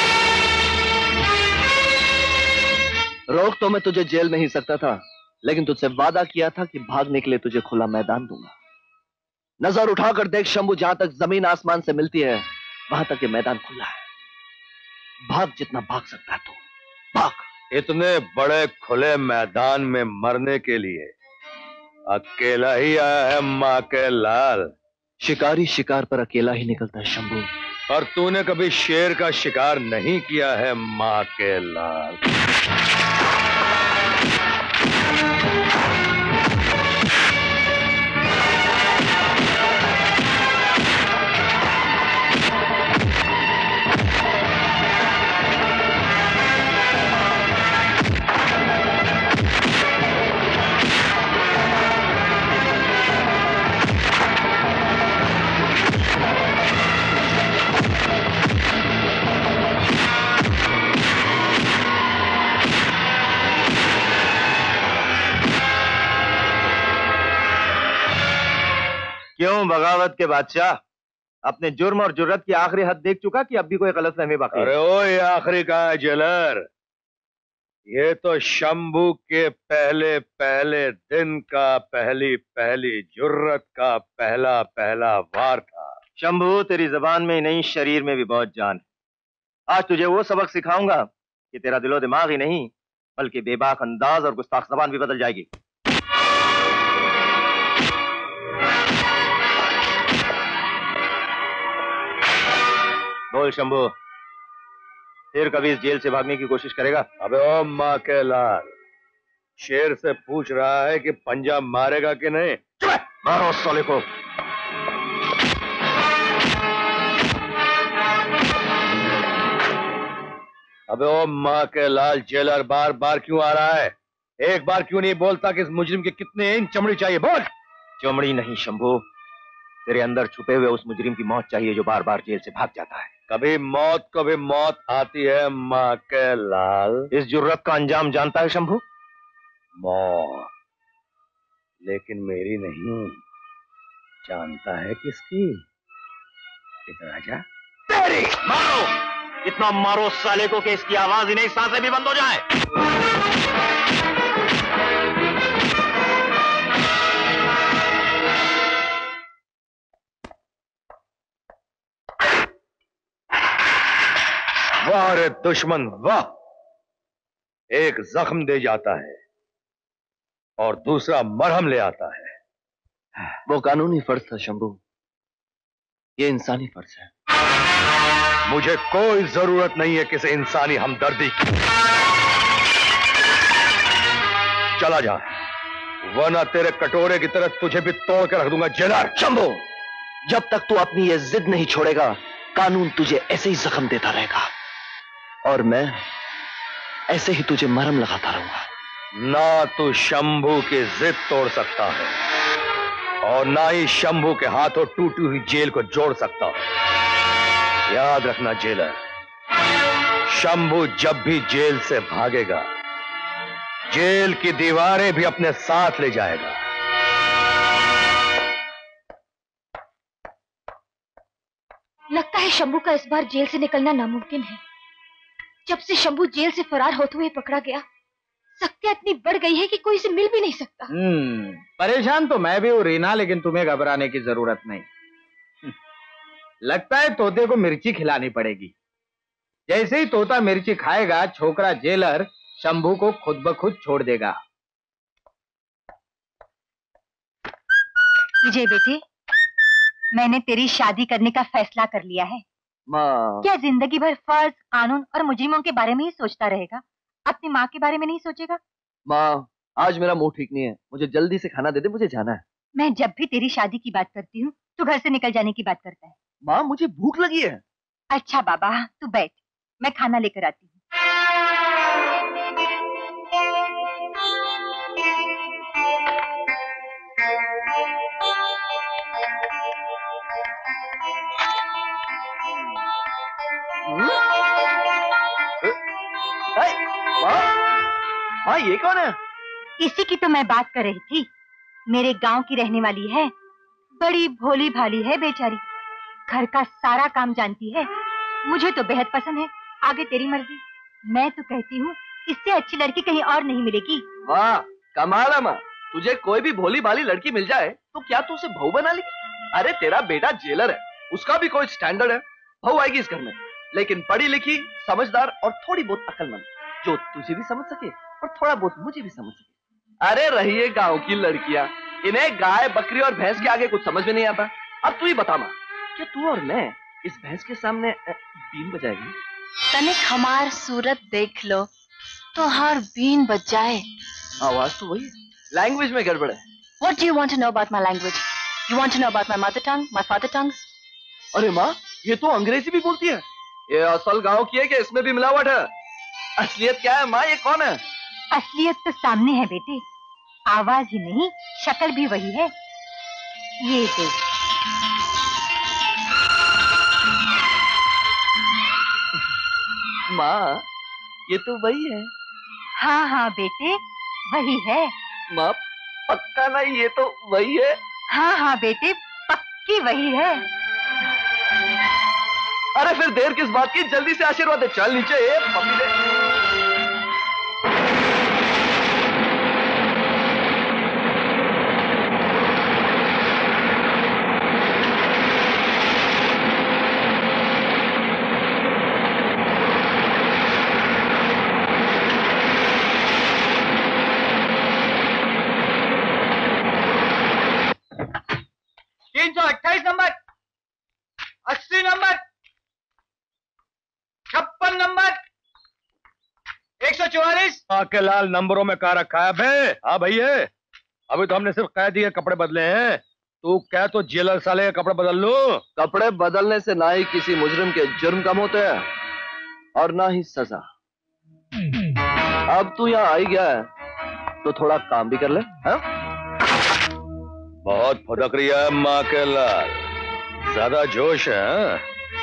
रोक तो मैं तुझे जेल में ही सकता था, लेकिन तुझसे वादा किया था कि भागने के लिए तुझे खुला मैदान दूंगा। नजर उठाकर देख शंभू, जहां तक जमीन आसमान से मिलती है वहां तक ये मैदान खुला है। भाग जितना भाग सकता है तू, भाग। इतने बड़े खुले मैदान में मरने के लिए अकेला ही आया है माँ के लाल। शिकारी शिकार पर अकेला ही निकलता है शंभू। और तूने कभी शेर का शिकार नहीं किया है माँ के लाल। क्यों बगावत के बादशाह, अपने जुर्म और जुर्रत की आखिरी हद देख चुका कि अब भी कोई गलतफहमी बाकी है? अरे ओ, ये आखिरी कहाँ है जेलर? ये तो शंभू के पहले पहले दिन का, पहली पहली जुर्रत का पहला पहला वार था। शंभू, तेरी जबान में ही नहीं, शरीर में भी बहुत जान है। आज तुझे वो सबक सिखाऊंगा कि तेरा दिलो दिमाग ही नहीं बल्कि बेबाक अंदाज और गुस्ताख जबान भी बदल जाएगी। बोल शंभू, फिर कभी इस जेल से भागने की कोशिश करेगा? अबे ओ माँ के लाल, शेर से पूछ रहा है कि पंजा मारेगा कि नहीं? मारो उस साले को। अबे ओ माँ के लाल, जेलर बार बार क्यों आ रहा है? एक बार क्यों नहीं बोलता कि इस मुजरिम के कितने इंच चमड़ी चाहिए? बोल। चमड़ी नहीं शंभू, तेरे अंदर छुपे हुए उस मुजरिम की मौत चाहिए जो बार बार जेल से भाग जाता है। कभी मौत को भी मौत आती है माँ के लाल। इस जुर्रत का अंजाम जानता है शंभू? मौत, लेकिन मेरी नहीं। जानता है किसकी? इधर आजा। तेरी। मारो, इतना मारो साले को कि इसकी आवाज ही नहीं, सांसें भी बंद हो जाए। वाह रे दुश्मन वाह! एक जख्म दे जाता है और दूसरा मरहम ले आता है। वो कानूनी फर्ज था शंभू, ये इंसानी फर्ज है। मुझे कोई जरूरत नहीं है किसी इंसानी हमदर्दी की। चला जा, वरना तेरे कटोरे की तरह तुझे भी तोड़ कर रख दूंगा जेलर। शंभू, जब तक तू अपनी ये जिद नहीं छोड़ेगा, कानून तुझे ऐसे ही जख्म देता रहेगा और मैं ऐसे ही तुझे मरहम लगाता रहूंगा। ना तू शंभू की जिद तोड़ सकता है और ना ही शंभू के हाथों टूटी हुई जेल को जोड़ सकता है। याद रखना जेलर, शंभू जब भी जेल से भागेगा, जेल की दीवारें भी अपने साथ ले जाएगा। लगता है शंभू का इस बार जेल से निकलना नामुमकिन है। जब से शंभू जेल से फरार होते हुए पकड़ा गया, सख्तियां इतनी बढ़ गई है कि कोई इसे मिल भी नहीं सकता। परेशान तो मैं भी हूँ रीना, लेकिन तुम्हें घबराने की जरूरत नहीं। लगता है तोते को मिर्ची खिलानी पड़ेगी। जैसे ही तोता मिर्ची खाएगा, छोकरा जेलर शंभू को खुद ब खुद छोड़ देगा। विजय बेटे, मैंने तेरी शादी करने का फैसला कर लिया है। माँ, क्या जिंदगी भर फर्ज, कानून और मुजरिमों के बारे में ही सोचता रहेगा? अपनी माँ के बारे में नहीं सोचेगा? माँ, आज मेरा मुंह ठीक नहीं है, मुझे जल्दी से खाना दे दे, मुझे जाना है। मैं जब भी तेरी शादी की बात करती हूँ तो घर से निकल जाने की बात करता है। माँ, मुझे भूख लगी है। अच्छा बाबा, तू बैठ, मैं खाना लेकर आती हूँ। माँ, ये कौन है? इसी की तो मैं बात कर रही थी। मेरे गांव की रहने वाली है, बड़ी भोली भाली है बेचारी, घर का सारा काम जानती है। मुझे तो बेहद पसंद है, आगे तेरी मर्जी। मैं तो कहती हूँ इससे अच्छी लड़की कहीं और नहीं मिलेगी। माँ, कमाल है माँ, तुझे कोई भी भोली भाली लड़की मिल जाए तो क्या तू उसे बहू बना लेगी? अरे तेरा बेटा जेलर है, उसका भी कोई स्टैंडर्ड है। बहू आएगी इस घर में, लेकिन पढ़ी लिखी, समझदार और थोड़ी बहुत अक्लमंद, जो तुझे भी समझ सके और थोड़ा बहुत मुझे भी समझ सके। अरे रहिए गांव की लड़कियां, इन्हें गाय, बकरी और भैंस के आगे कुछ समझ में नहीं आता। अब तू ही बता माँ, क्या तू और मैं इस भैंस के सामने बीन बजाएगी? तनिक हमार सूरत देख लो तो हर बीन बज जाए। आवाज तो वही है, लैंग्वेज में गड़बड़ है। What do you want to know about my language? You want to know about my mother tongue, my father tongue? अरे माँ, ये तो अंग्रेजी भी बोलती है। ये असल गांव की है कि इसमें भी मिलावट है? असलियत क्या है माँ, ये कौन है? असलियत तो सामने है बेटे, आवाज ही नहीं शक्ल भी वही है। ये देख। माँ, ये तो वही है। हाँ हाँ बेटे, वही है। माँ, पक्का नहीं ये तो वही है? हाँ हाँ बेटे, कि वही है। अरे फिर देर किस बात की, जल्दी से आशीर्वाद दे। चल नीचे पप्पी दे। Number, 80 number, 56 number, 144। के लाल नंबरों में कहा रखा है बे? हाँ भैया, अभी तो हमने सिर्फ कैदी के कपड़े बदले हैं। तू क्या तो जेलर साले के कपड़े बदल लूं? कपड़े बदलने से ना ही किसी मुजरिम के जुर्म कम होते हैं और ना ही सजा। अब तू यहाँ आ ही गया है तो थोड़ा काम भी कर ले। हाँ? बहुत फुदक रही है माँ के लाल, ज्यादा जोश है।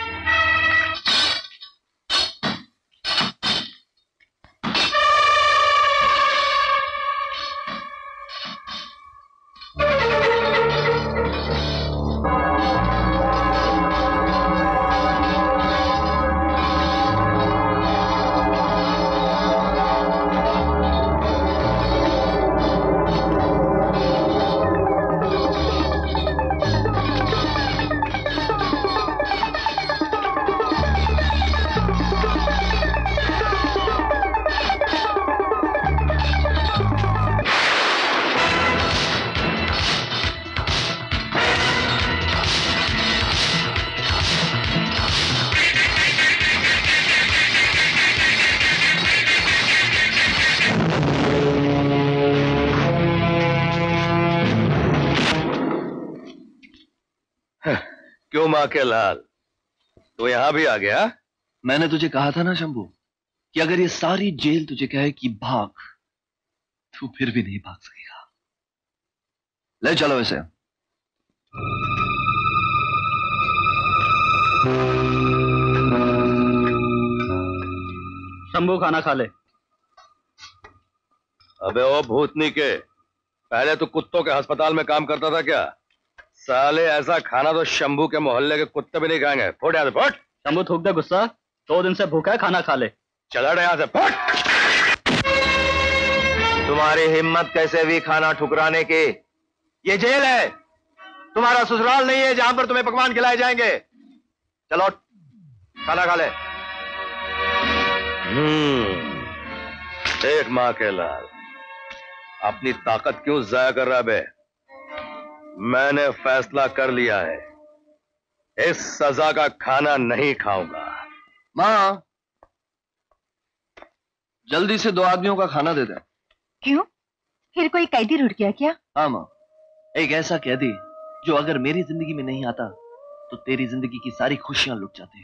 क्यों माँ के लाल, तू यहां भी आ गया? मैंने तुझे कहा था ना शंभू कि अगर ये सारी जेल तुझे कहे कि भाग, तू फिर भी नहीं भाग सकेगा। ले चलो इसे। शंभू खाना खा ले। अबे ओ भूतनी के, पहले तू कुत्तों के अस्पताल में काम करता था क्या? साले ऐसा खाना तो शंभू के मोहल्ले के कुत्ते भी नहीं खाएंगे। फुट यहाँ से, फुट। शंभू थूक दे गुस्सा, 2 दिन से भूखा है, खाना खा ले। चला यहाँ से, फुट। तुम्हारी हिम्मत कैसे भी खाना ठुकराने की? ये जेल है, तुम्हारा ससुराल नहीं है जहां पर तुम्हें पकवान खिलाए जाएंगे। चलो खाना खा ले। देख माँ के लाल, अपनी ताकत क्यों जाया कर रहा बे? मैंने फैसला कर लिया है, इस सजा का खाना नहीं खाऊंगा। माँ, जल्दी से 2 आदमियों का खाना दे दे। क्यों? फिर कोई कैदी रुट गया क्या? हाँ माँ, एक ऐसा कैदी जो अगर मेरी जिंदगी में नहीं आता तो तेरी जिंदगी की सारी खुशियां लुट जाती।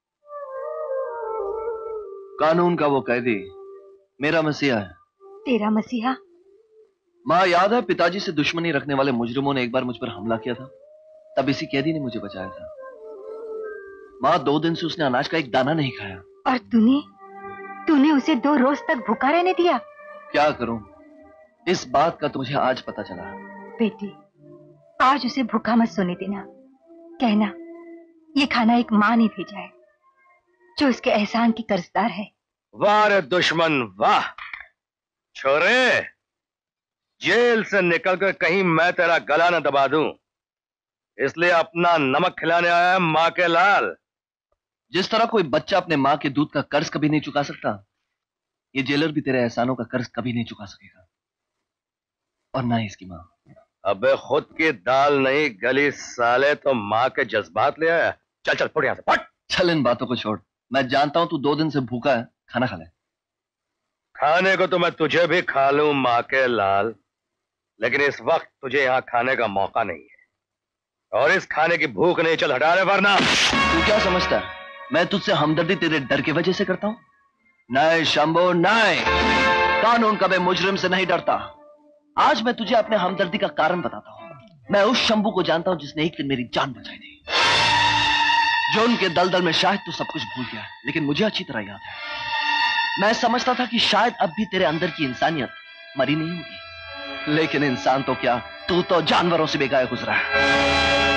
कानून का वो कैदी मेरा मसीहा है। तेरा मसीहा? माँ, याद है पिताजी से दुश्मनी रखने वाले मुजरिमों ने एक बार मुझ पर हमला किया था, तब इसी कैदी ने मुझे बचाया था। माँ, 2 दिन से उसने अनाज का एक दाना नहीं खाया। और तूने उसे 2 रोज तक भूखा रहने दिया? क्या करूं, इस बात का तो मुझे आज पता चला। बेटी, आज उसे भूखा मत सोने देना। कहना ये खाना एक माँ ने भेजा है जो उसके एहसान की कर्जदार है। वाह रे दुश्मन वाह। छोरे, जेल से निकलकर कहीं मैं तेरा गला न दबा दूं, इसलिए अपना नमक खिलाने आया है माँ के लाल। जिस तरह कोई बच्चा अपने माँ के दूध का कर्ज कभी नहीं चुका सकता, ये जेलर भी तेरे एहसानों का कर्ज कभी नहीं चुका सकेगा, और ना ही इसकी माँ। अबे खुद की दाल नहीं गली साले, तो माँ के जज्बात ले आया। चल चल फुट यहाँ से, फुट। चल इन बातों को छोड़, मैं जानता हूं तू 2 दिन से भूखा है, खाना खा ले। खाने को तो मैं तुझे भी खा लूं माँ के लाल, लेकिन इस वक्त तुझे यहाँ खाने का मौका नहीं है, और इस खाने की भूख नहीं। चल हटा रहे, वरना। तू क्या समझता है मैं तुझसे हमदर्दी तेरे डर की वजह से करता हूं? नहीं शंभू, नहीं। कानून कभी मुजरिम से नहीं डरता। आज मैं तुझे अपने हमदर्दी का कारण बताता हूं। मैं उस शंभू को जानता हूं जिसने एक दिन मेरी जान बचाई थी। जो उनके दलदल में शायद तू सब कुछ भूल गया, लेकिन मुझे अच्छी तरह याद है। मैं समझता था कि शायद अब भी तेरे अंदर की इंसानियत मरी नहीं होगी, लेकिन इंसान तो क्या, तू तो जानवरों से बेगाए गुजरा है।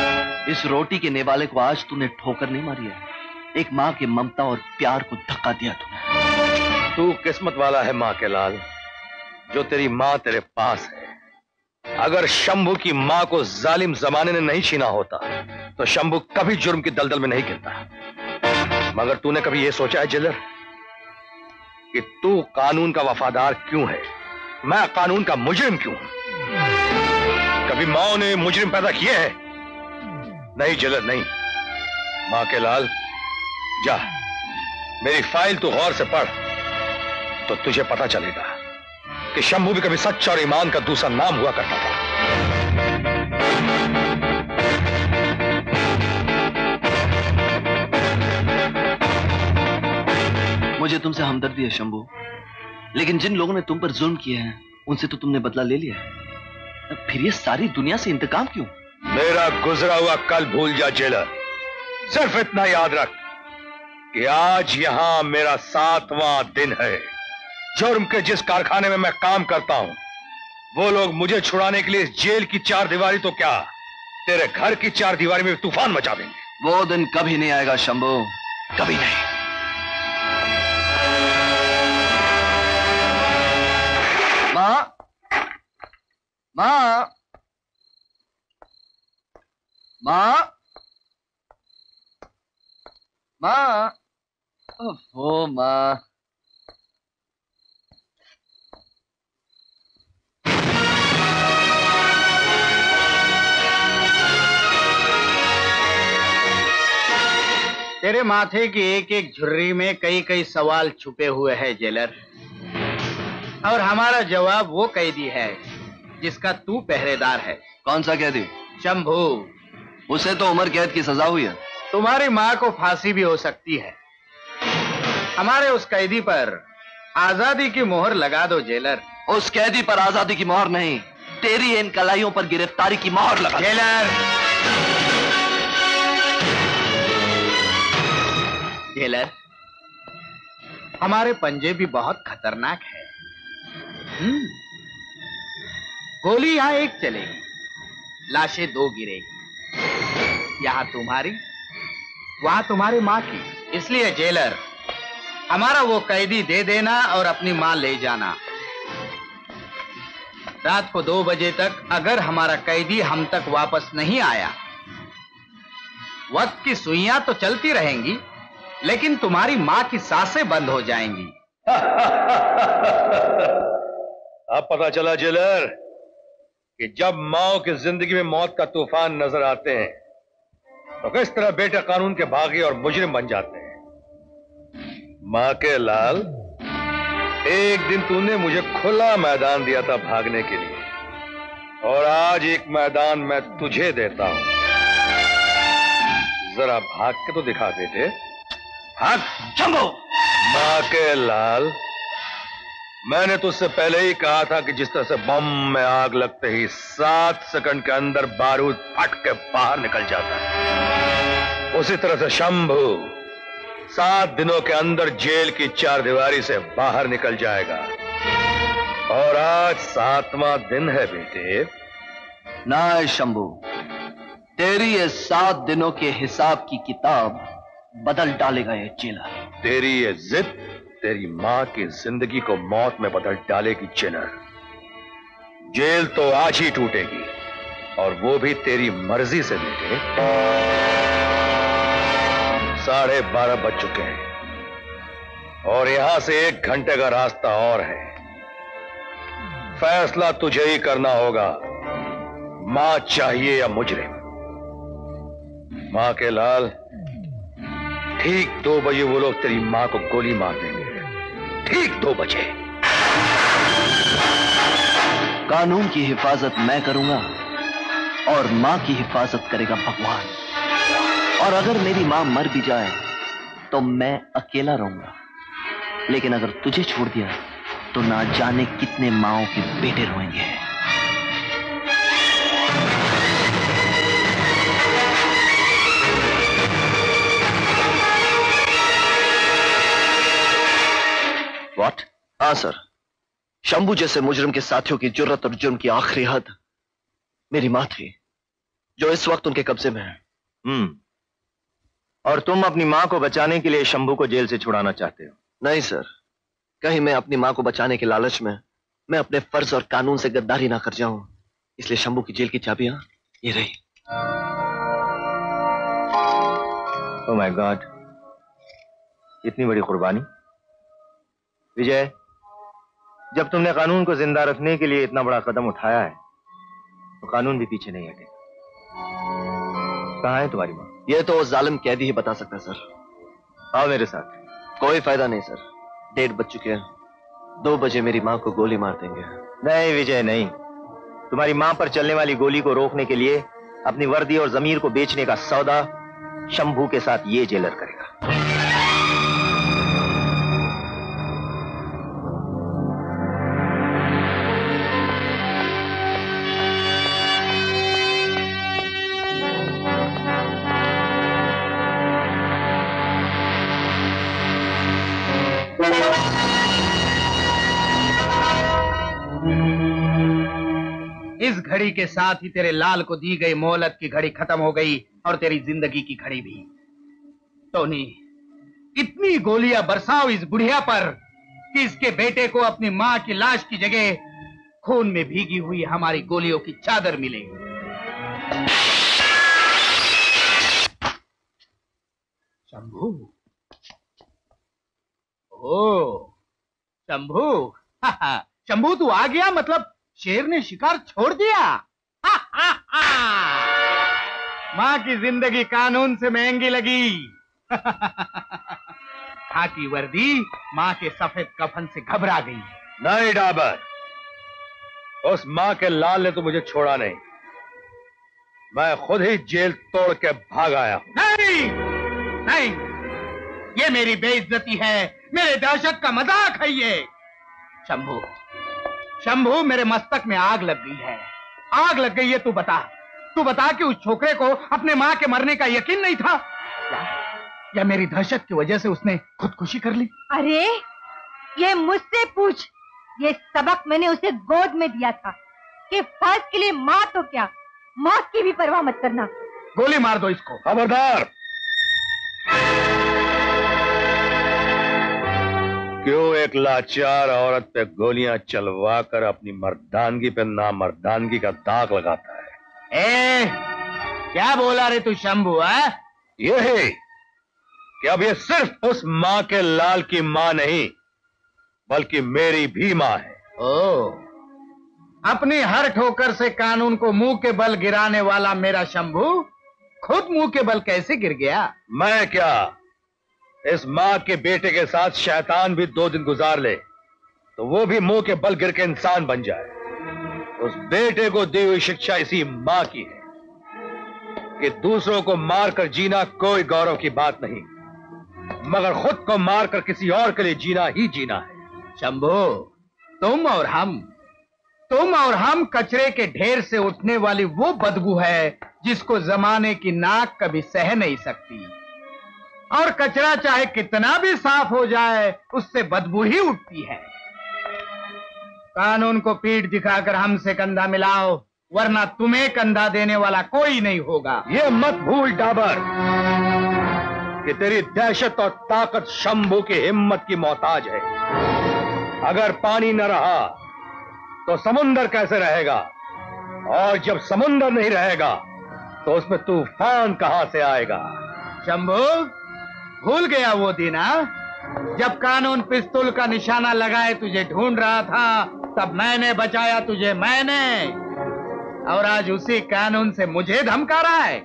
इस रोटी के नेवाले को आज तूने ठोकर नहीं मारी है, एक माँ के ममता और प्यार को धक्का दिया तूने। तू किस्मत वाला है माँ के लाल, जो तेरी माँ तेरे पास है। अगर शंभू की माँ को जालिम जमाने ने नहीं छीना होता तो शंभू कभी जुर्म की दलदल में नहीं गिरता। मगर तूने कभी यह सोचा है जिलर कि तू कानून का वफादार क्यों है, मैं कानून का मुजरिम क्यों हूं? कभी माओ ने मुजरिम पैदा किए हैं? नहीं जिलर, नहीं। माँ के लाल, जा मेरी फाइल तू गौर से पढ़ तो तुझे पता चलेगा कि शंभू भी कभी सच और ईमान का दूसरा नाम हुआ करता था। मुझे तुमसे हमदर्दी है शंभू, लेकिन जिन लोगों ने तुम पर जुल्म किए हैं उनसे तो तुमने बदला ले लिया है, फिर ये सारी दुनिया से इंतकाम क्यों? मेरा गुजरा हुआ कल भूल जा जेलर, सिर्फ इतना याद रख कि आज यहां मेरा 7वां दिन है। जुर्म के जिस कारखाने में मैं काम करता हूं वो लोग मुझे छुड़ाने के लिए इस जेल की 4 दीवारी तो क्या, तेरे घर की 4 दीवारी में तूफान मचा देंगे। वो दिन कभी नहीं आएगा शंभू, कभी नहीं। माँ, माँ, माँ, माँ, ओहो माँ। तेरे माथे की एक एक झुर्री में कई कई सवाल छुपे हुए हैं जेलर, और हमारा जवाब वो कैदी है जिसका तू पहरेदार है। कौन सा कैदी? शंभू। उसे तो उम्र कैद की सजा हुई है। तुम्हारी माँ को फांसी भी हो सकती है। हमारे उस कैदी पर आजादी की मोहर लगा दो जेलर। उस कैदी पर आजादी की मोहर नहीं, तेरी इन कलाइयों पर गिरफ्तारी की मोहर लगा। जेलर, जेलर, हमारे पंजे भी बहुत खतरनाक है। गोली यहां एक चलेगी, लाशें 2 गिरेगी, यहां तुम्हारी, वहां तुम्हारी मां की। इसलिए जेलर, हमारा वो कैदी दे देना और अपनी मां ले जाना। रात को 2 बजे तक अगर हमारा कैदी हम तक वापस नहीं आया, वक्त की सुइयां तो चलती रहेंगी लेकिन तुम्हारी मां की सांसें बंद हो जाएंगी। अब पता चला जेलर कि जब माओ की जिंदगी में मौत का तूफान नजर आते हैं तो किस तरह बेटे कानून के बागी और मुजरिम बन जाते हैं। मां के लाल, एक दिन तूने मुझे खुला मैदान दिया था भागने के लिए, और आज एक मैदान मैं तुझे देता हूं। जरा भाग के तो दिखा बेटे, भाग। शंभू! मां के लाल, मैंने तुझसे पहले ही कहा था कि जिस तरह से बम में आग लगते ही 7 सेकंड के अंदर बारूद फट के बाहर निकल जाता है, उसी तरह से शंभू 7 दिनों के अंदर जेल की 4 दीवारी से बाहर निकल जाएगा। और आज 7वां दिन है बेटे। ना शंभू, तेरी ये 7 दिनों के हिसाब की किताब बदल डालेगा ये जेलर। तेरी ये जिद तेरी मां की जिंदगी को मौत में बदल डालेगी जेलर। जेल तो आज ही टूटेगी, और वो भी तेरी मर्जी से बेटे। 12:30 बज चुके हैं और यहां से 1 घंटे का रास्ता और है। फैसला तुझे ही करना होगा, मां चाहिए या मुजरिम। मां के लाल, ठीक 2 बजे वो लोग तेरी मां को गोली मार देंगे, ठीक 2 बजे। कानून की हिफाजत मैं करूंगा और मां की हिफाजत करेगा भगवान। और अगर मेरी मां मर भी जाए तो मैं अकेला रहूंगा, लेकिन अगर तुझे छोड़ दिया तो ना जाने कितने माओं के बेटे रोएंगे। व्हाट? हाँ सर, शंभू जैसे मुजरिम के साथियों की जुर्रत और जुर्म की आखिरी हद मेरी मां थी, जो इस वक्त उनके कब्जे में है। और तुम अपनी मां को बचाने के लिए शंभू को जेल से छुड़ाना चाहते हो? नहीं सर, कहीं मैं अपनी मां को बचाने के लालच में मैं अपने फर्ज और कानून से गद्दारी ना कर जाऊं, इसलिए शंभू की जेल की चाबियां ये रही। ओह माय गॉड, इतनी बड़ी कुर्बानी। विजय, जब तुमने कानून को जिंदा रखने के लिए इतना बड़ा कदम उठाया है तो कानून भी पीछे नहीं हटेगा। कहाँ है तुम्हारी माँ? ये तो जालिम कैदी ही बता सकता है सर। आओ मेरे साथ। कोई फायदा नहीं सर, डेट बज चुके हैं। 2 बजे मेरी माँ को गोली मार देंगे। नहीं विजय नहीं, तुम्हारी माँ पर चलने वाली गोली को रोकने के लिए अपनी वर्दी और जमीर को बेचने का सौदा शंभू के साथ ये जेलर करेगा। इस घड़ी के साथ ही तेरे लाल को दी गई मोहलत की घड़ी खत्म हो गई और तेरी जिंदगी की घड़ी भी। टोनी, इतनी गोलियां बरसाओ इस बुढ़िया पर कि इसके बेटे को अपनी मां की लाश की जगह खून में भीगी हुई हमारी गोलियों की चादर मिले। शंभू, ओ शंभू, शंभू तू आ गया, मतलब शेर ने शिकार छोड़ दिया। माँ की जिंदगी कानून से महंगी लगी। खाकी वर्दी माँ के सफेद कफन से घबरा गई। नहीं डाबर, उस माँ के लाल ने तो मुझे छोड़ा नहीं, मैं खुद ही जेल तोड़ के भाग आया हूं। नहीं नहीं, ये मेरी बेइज्जती है, मेरे दहशत का मजाक है ये। शंभू, शंभू, मेरे मस्तक में आग लग गई है, आग लग गई है। तू बता कि उस छोकरे को अपने माँ के मरने का यकीन नहीं था या मेरी दहशत की वजह से उसने खुदकुशी कर ली? अरे ये मुझसे पूछ, ये सबक मैंने उसे गोद में दिया था कि फर्ज के लिए माँ तो क्या, मौत की भी परवाह मत करना। गोली मार दो इसको। खबरदार, क्यों एक लाचार औरत पे गोलियां चलवा कर अपनी मर्दानगी पे नामर्दानगी का दाग लगाता है? क्या बोला रे तू शंभू? यही कि अब ये सिर्फ उस माँ के लाल की माँ नहीं बल्कि मेरी भी माँ है। अपनी हर ठोकर से कानून को मुंह के बल गिराने वाला मेरा शंभू खुद मुंह के बल कैसे गिर गया? मैं क्या, इस माँ के बेटे के साथ शैतान भी 2 दिन गुजार ले तो वो भी मुंह के बल गिर के इंसान बन जाए। उस बेटे को दी हुई शिक्षा इसी माँ की है कि दूसरों को मारकर जीना कोई गौरव की बात नहीं, मगर खुद को मारकर किसी और के लिए जीना ही जीना है। शंभू, तुम और हम कचरे के ढेर से उठने वाली वो बदबू है जिसको जमाने की नाक कभी सह नहीं सकती, और कचरा चाहे कितना भी साफ हो जाए उससे बदबू ही उठती है। कानून को पीठ दिखाकर हमसे कंधा मिलाओ, वरना तुम्हें कंधा देने वाला कोई नहीं होगा। ये मत भूल डाबर कि तेरी दहशत और ताकत शंभू की हिम्मत की मोहताज है। अगर पानी न रहा तो समुंदर कैसे रहेगा, और जब समुंदर नहीं रहेगा तो उसमें तूफान कहां से आएगा? शंभू, भूल गया वो दिन जब कानून पिस्तौल का निशाना लगाए तुझे ढूंढ रहा था, तब मैंने बचाया तुझे, मैंने, और आज उसी कानून से मुझे धमका रहा है?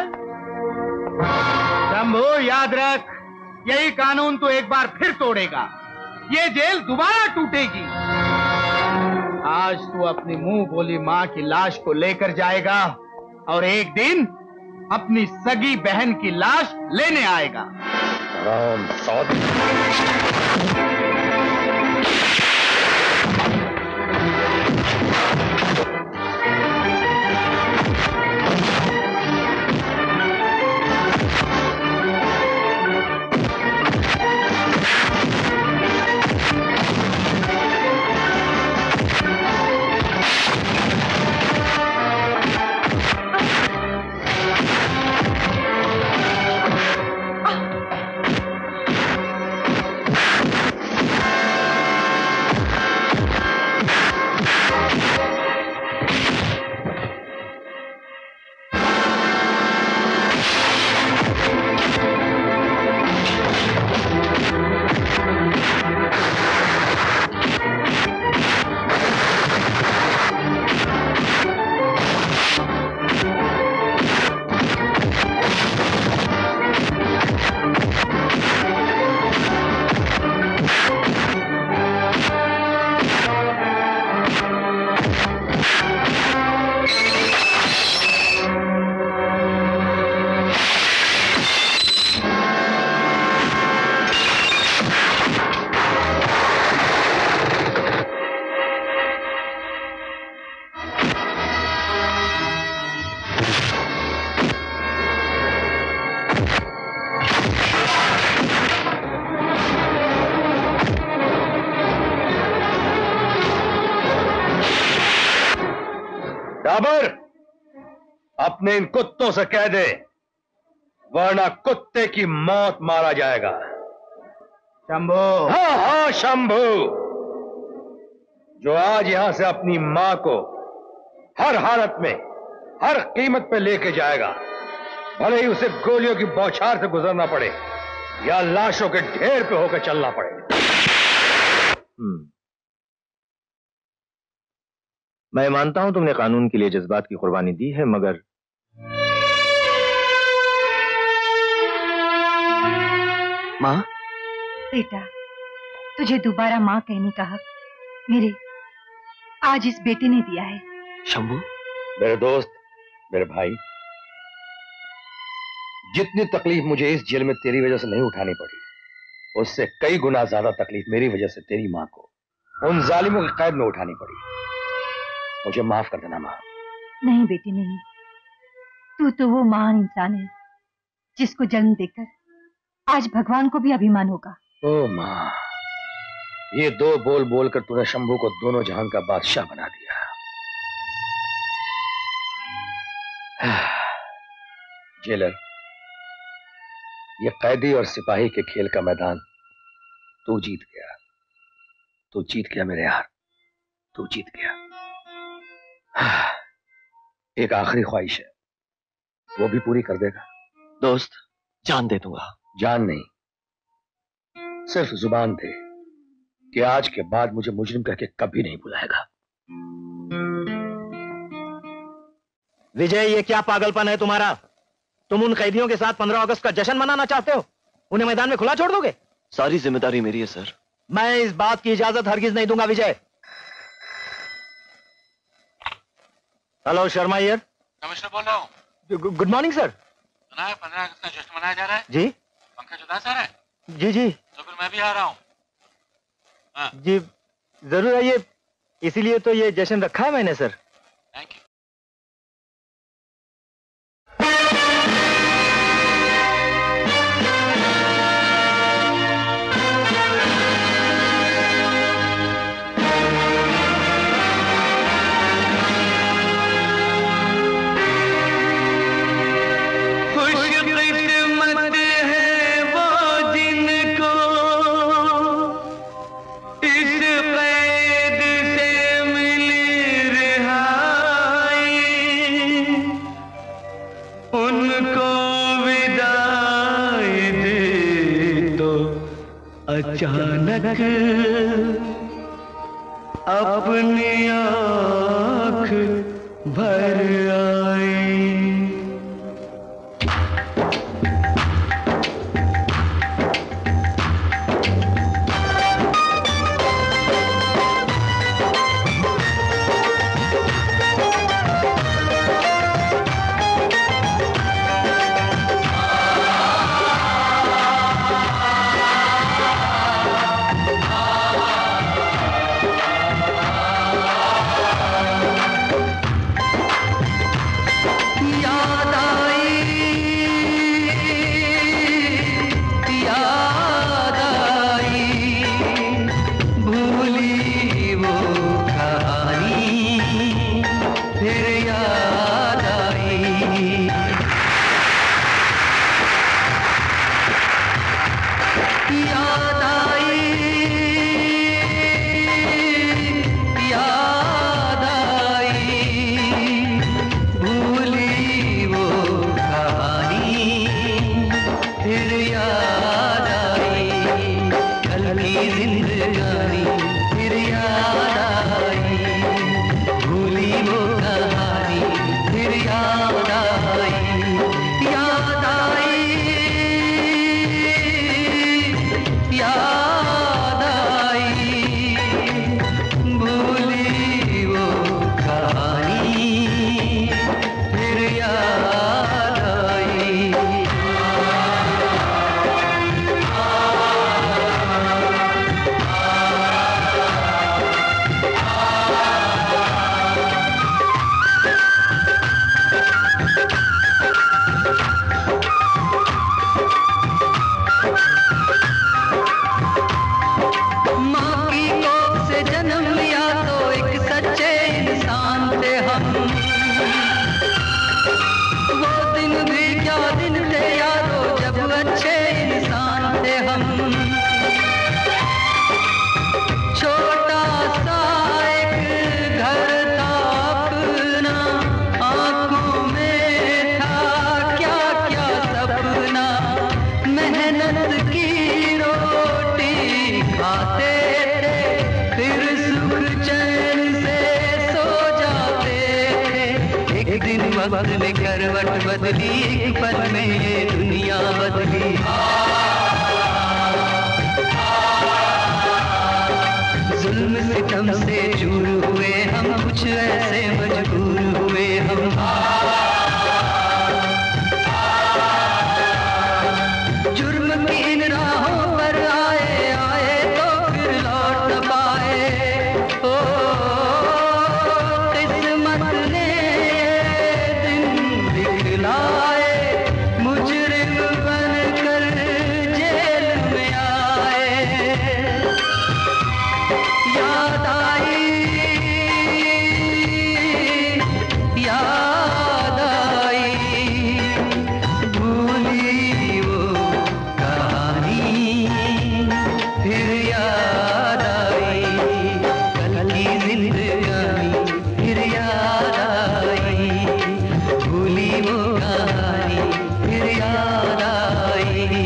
शंभू, याद रख, यही कानून तो एक बार फिर तोड़ेगा, ये जेल दोबारा टूटेगी। आज तू अपनी मुंह बोली माँ की लाश को लेकर जाएगा और एक दिन अपनी सगी बहन की लाश लेने आएगा। राम सौदा। काबर, अपने इन कुत्तों से कह दे, वरना कुत्ते की मौत मारा जाएगा। शंभू। हाँ हाँ शंभू, जो आज यहां से अपनी मां को हर हालत में, हर कीमत पे लेके जाएगा, भले ही उसे गोलियों की बौछार से गुजरना पड़े या लाशों के ढेर पे होकर चलना पड़े। मैं मानता हूं तुमने कानून के लिए जज्बात की कुर्बानी दी है, मगर मां। बेटा, तुझे दोबारा मां कहने का हक मेरे आज इस बेटे ने दिया है। शंभू, मेरे दोस्त, मेरे भाई, जितनी तकलीफ मुझे इस जेल में तेरी वजह से नहीं उठानी पड़ी, उससे कई गुना ज्यादा तकलीफ मेरी वजह से तेरी मां को उन जालिमों की कैद में उठानी पड़ी। मुझे माफ कर देना मां। नहीं बेटी नहीं, तू तो वो महान इंसान है जिसको जन्म देकर आज भगवान को भी अभिमान होगा। ओ मां, ये दो बोल बोलकर तूने शंभू को दोनों जहान का बादशाह बना दिया। जेलर, ये कैदी और सिपाही के खेल का मैदान तू जीत गया। तू जीत गया मेरे यार, तू जीत गया। एक आखिरी ख्वाहिश है, वो भी पूरी कर देगा? दोस्त, जान दे दूंगा। जान नहीं, सिर्फ जुबान दे कि आज के बाद मुझे मुजरिम कहके कभी नहीं बुलाएगा। विजय, ये क्या पागलपन है तुम्हारा? तुम उन कैदियों के साथ 15 अगस्त का जश्न मनाना चाहते हो? उन्हें मैदान में खुला छोड़ दोगे? सारी जिम्मेदारी मेरी है सर। मैं इस बात की इजाजत हरगिज नहीं दूंगा Vijay. Hello Sharma here. Commissioner बोल रहा हूँ। Good morning sir. सुना है 15 अगस्त का जश्न मनाया जा रहा है? जी। पंकज उदास आ रहा है? जी जी। तो फिर मैं भी आ रहा हूँ। हाँ। जी जरूर आइए, इसीलिए तो ये जश्न रखा है मैंने सर। Thank you. अचानक अपनी आँख भर आई। दिन वक्त ने करवट बदली, एक पल में ये दुनिया बदली। जुल्म सितम से चूर हुए हम, कुछ ऐसे मजबूर हुए हम। जुर्म की इन राहों पर आए आए तो फिर लौट न पाए। ओ किस्मत ने दिन दिखलाए, मुजरिम बनकर जेल में आए। याद आई याद आई, भूली वो कहानी फिर याद आई। कल की जिंदगानी फिर याद आई, भूली वो कहानी फिर याद आई।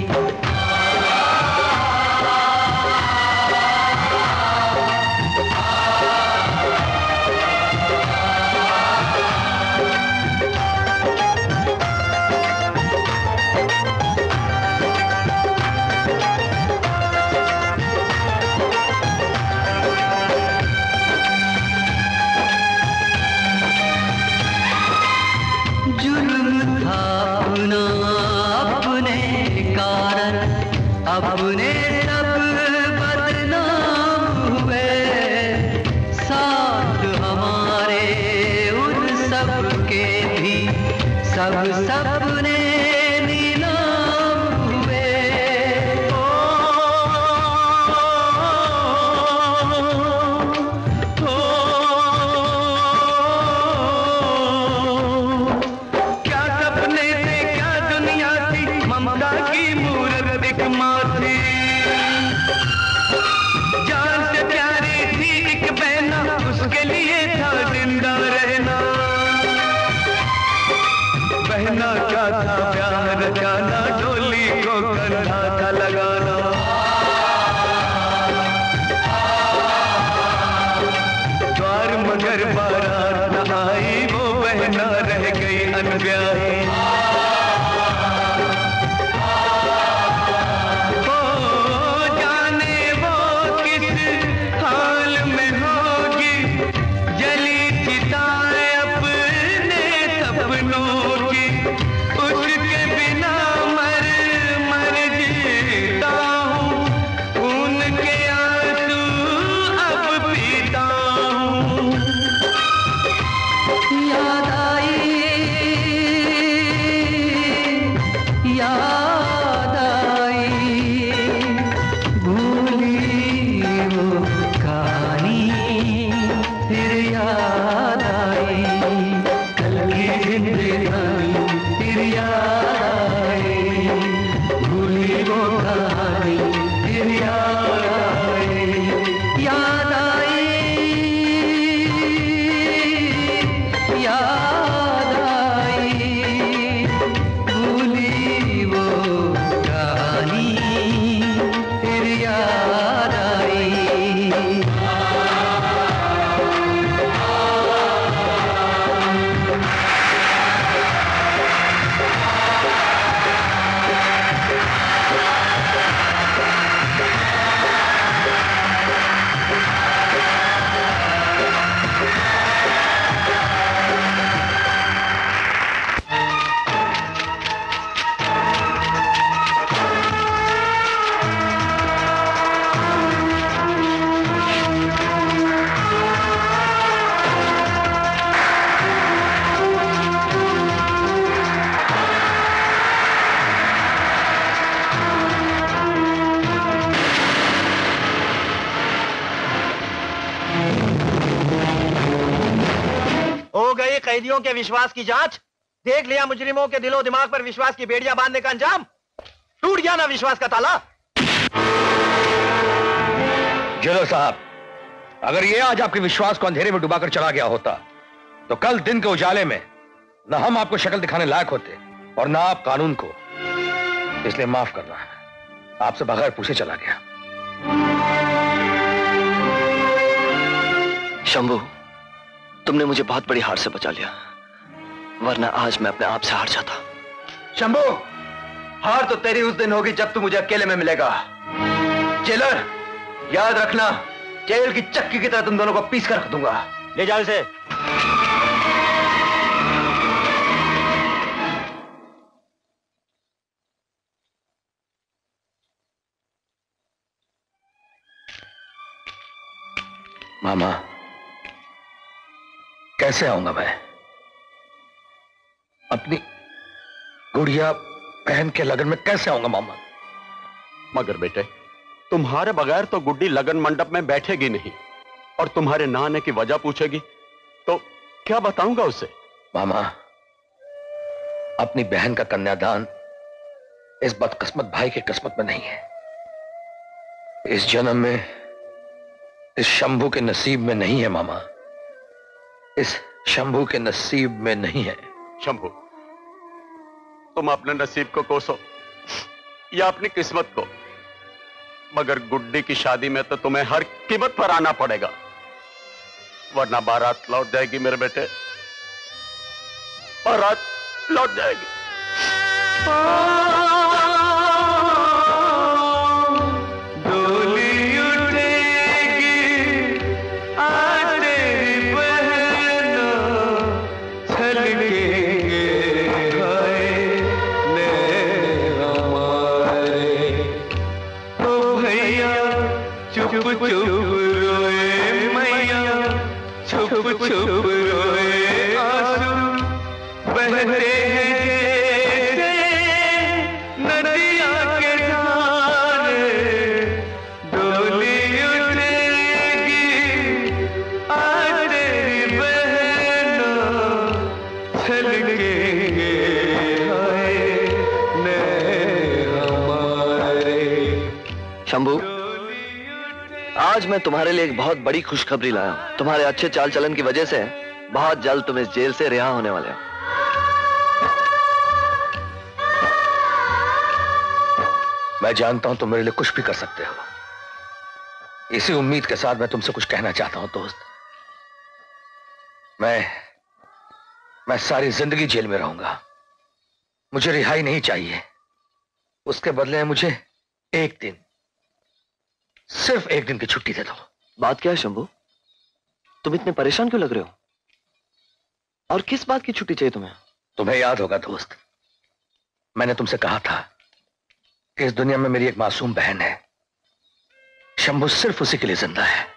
जुर्म था अपना अपने कारण, अपने सब बदनाम हुए। साथ हमारे उन सब के भी सब सपने नीलाम हुए। क्या सपने थे क्या दुनिया थी, ममता की मूरत एक माँ थी। जान से प्यारी थी एक बहना, उसके लिए था जिंदा रहना। बहना का था प्यार रचाना, डोली को कंधा था लगाना। द्वार मगर बारात न आई, वो बहना रह गई अनब्याही। ओ जाने वो किस हाल में होगी, जली चिताएं अपने सपनों की। उसके बिना मर मर जीता हूँ, खून के आंसू अब पीता हूँ। याद आई याद आई, भूली वो कहानी फिर याद आई। कल की जिंदगानी फिर याद आई, भूली वो कहानी फिर याद आई। याद आई याद आई, भूली वो कहानी फिर याद आई। हो गई कैदियों के विश्वास की जांच, देख लिया मुजरिमों के दिलो दिमाग पर विश्वास की बेड़ियां बांधने का अंजाम। टूट गया ना विश्वास का ताला। जेलर साहब, अगर ये आज आपके विश्वास को अंधेरे में डुबाकर चला गया होता, तो कल दिन के उजाले में न हम आपको शक्ल दिखाने लायक होते और न आप कानून को। इसलिए माफ करना, आपसे बगैर पूछे चला गया। शंभू, तुमने मुझे बहुत बड़ी हार से बचा लिया। वरना आज मैं अपने आप से हार जाता। शंभू, हार तो तेरी उस दिन होगी जब तू मुझे अकेले में मिलेगा। जेलर, याद रखना, जेल की चक्की की तरह तुम दोनों को पीस कर रख दूंगा। ले जाओ इसे। मामा, कैसे आऊंगा मैं? अपनी गुड़िया बहन के लगन में कैसे आऊंगा मामा? मगर बेटे, तुम्हारे बगैर तो गुड्डी लगन मंडप में बैठेगी नहीं, और तुम्हारे ना आने की वजह पूछेगी तो क्या बताऊंगा उसे? मामा, अपनी बहन का कन्यादान इस बदकिस्मत भाई की किस्मत में नहीं है। इस जन्म में इस शंभू के नसीब में नहीं है मामा। इस शंभू के नसीब में नहीं है। शंभू, तुम अपने नसीब को कोसो या अपनी किस्मत को, मगर गुड्डी की शादी में तो तुम्हें हर कीमत पर आना पड़ेगा, वरना बारात लौट जाएगी मेरे बेटे, बारात लौट जाएगी। शंभू, आज मैं तुम्हारे लिए एक बहुत बड़ी खुशखबरी लाया हूं। तुम्हारे अच्छे चाल चलन की वजह से बहुत जल्द तुम इस जेल से रिहा होने वाले हो। मैं जानता हूं तुम मेरे लिए कुछ भी कर सकते हो। इसी उम्मीद के साथ मैं तुमसे कुछ कहना चाहता हूं दोस्त। मैं सारी जिंदगी जेल में रहूंगा। मुझे रिहाई नहीं चाहिए। उसके बदले में मुझे एक दिन, सिर्फ एक दिन की छुट्टी दे दो। बात क्या है शंभू? तुम इतने परेशान क्यों लग रहे हो? और किस बात की छुट्टी चाहिए तुम्हें? तुम्हें याद होगा दोस्त, मैंने तुमसे कहा था कि इस दुनिया में मेरी एक मासूम बहन है। शंभू सिर्फ उसी के लिए जिंदा है।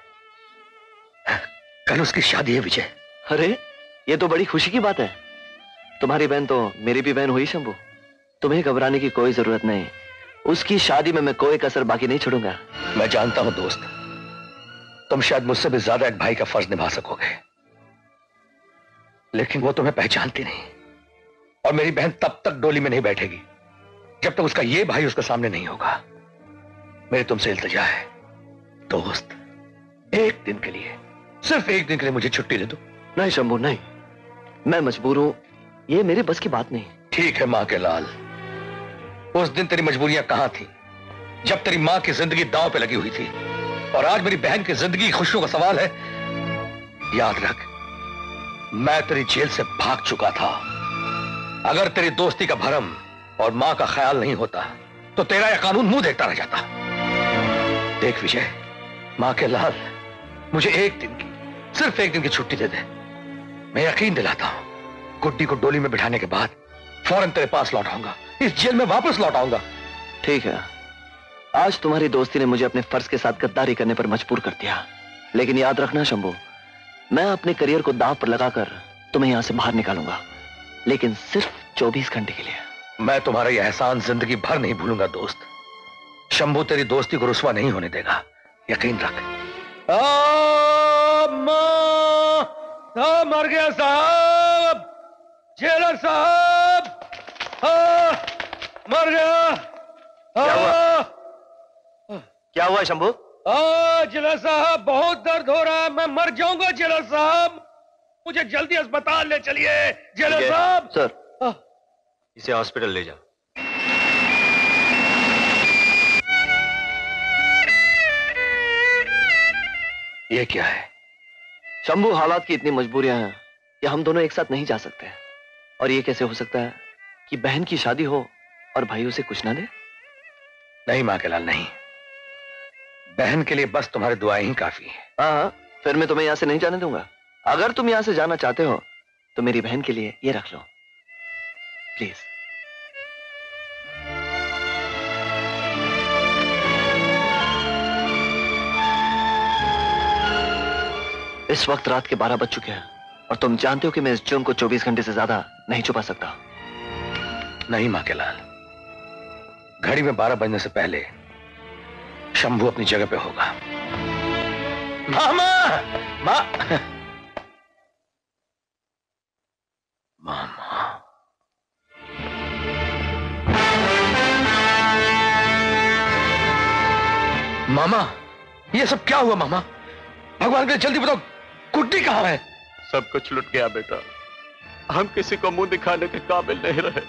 कल उसकी शादी है विजय। अरे, ये तो बड़ी खुशी की बात है। तुम्हारी बहन तो मेरी भी बहन हुई शंभू। तुम्हें घबराने की कोई जरूरत नहीं। उसकी शादी में मैं कोई कसर बाकी नहीं छोड़ूंगा। मैं जानता हूं दोस्त, तुम शायद मुझसे भी ज्यादा एक भाई का फर्ज निभा सकोगे, लेकिन वो तुम्हें पहचानती नहीं। और मेरी बहन तब तक डोली में नहीं बैठेगी जब तक उसका ये भाई उसके सामने नहीं होगा। मेरी तुमसे इल्तिजा है दोस्त, एक दिन के लिए, सिर्फ एक दिन के लिए मुझे छुट्टी दे दो। नहीं शंभू, नहीं, मैं मजबूर हूं। ये मेरे बस की बात नहीं। ठीक है मां के लाल, उस दिन तेरी मजबूरियां कहां थी जब तेरी मां की जिंदगी दांव पे लगी हुई थी, और आज मेरी बहन की जिंदगी की खुशियों का सवाल है। याद रख, मैं तेरी जेल से भाग चुका था। अगर तेरी दोस्ती का भरम और मां का ख्याल नहीं होता तो तेरा यह कानून मुंह देखता रह जाता। देख विजय, मां के लाल, मुझे एक दिन की, सिर्फ एक दिन की छुट्टी दे दे। मैं यकीन दिलाता हूं, गुड्डी को डोली में बिठाने के बाद फौरन तेरे पास लौट आऊंगा, इस जेल में वापस लौट आऊंगा। ठीक है, आज तुम्हारी दोस्ती ने मुझे अपने फर्ज के साथ गद्दारी करने पर मजबूर कर दिया, लेकिन याद रखना शंभू, मैं अपने करियर को दांव पर लगाकर तुम्हें यहां से बाहर निकालूंगा, लेकिन सिर्फ 24 घंटे के लिए। मैं तुम्हारा यह एहसान जिंदगी भर नहीं भूलूंगा दोस्त। शंभू तेरी दोस्ती को रुस्वा नहीं होने देगा, यकीन रख। मर गया साहब, जेलर साहब, मर गया। क्या हुआ शंभू? जेलर साहब, बहुत दर्द हो रहा है, मैं मर जाऊंगा जेलर साहब, मुझे जल्दी अस्पताल ले चलिए जेलर साहब। सर, इसे हॉस्पिटल ले जाओ। ये क्या है? शंभू, हालात की इतनी मजबूरियां हैं कि हम दोनों एक साथ नहीं जा सकते। और ये कैसे हो सकता है कि बहन की शादी हो और भाई उसे कुछ ना दे? नहीं माँ के लाल, नहीं। बहन के लिए बस तुम्हारी दुआएं ही काफी है। हाँ, फिर मैं तुम्हें यहां से नहीं जाने दूंगा। अगर तुम यहां से जाना चाहते हो तो मेरी बहन के लिए ये रख लो, प्लीज। इस वक्त रात के 12 बज चुके हैं और तुम जानते हो कि मैं इस जुर्म को 24 घंटे से ज्यादा नहीं छुपा सकता। नहीं माँ के लाल, घड़ी में 12 बजने से पहले शंभू अपनी जगह पे होगा। मामा! माँ! मामा! मामा, ये सब क्या हुआ मामा? भगवान के लिए जल्दी बताओ, गुड्डी कहाँ है? सब कुछ लुट गया बेटा। हम किसी को मुंह दिखाने के काबिल नहीं रहे।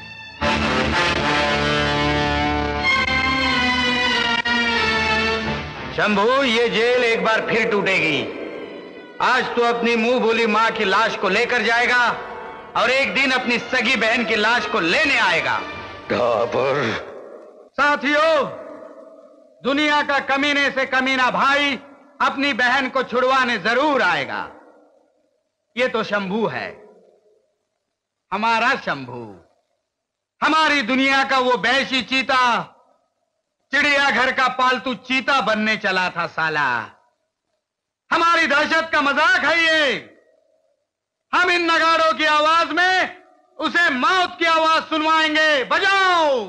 शंभू, ये जेल एक बार फिर टूटेगी। आज तू अपनी मुंह बोली मां की लाश को लेकर जाएगा और एक दिन अपनी सगी बहन की लाश को लेने आएगा। डाबर। साथियों, दुनिया का कमीने से कमीना भाई अपनी बहन को छुड़वाने जरूर आएगा। ये तो शंभू है, हमारा शंभू, हमारी दुनिया का वो वैशी चीता, चिड़ियाघर का पालतू चीता बनने चला था साला। हमारी दहशत का मजाक है ये। हम इन नगाड़ों की आवाज में उसे मौत की आवाज सुनवाएंगे। बजाओ।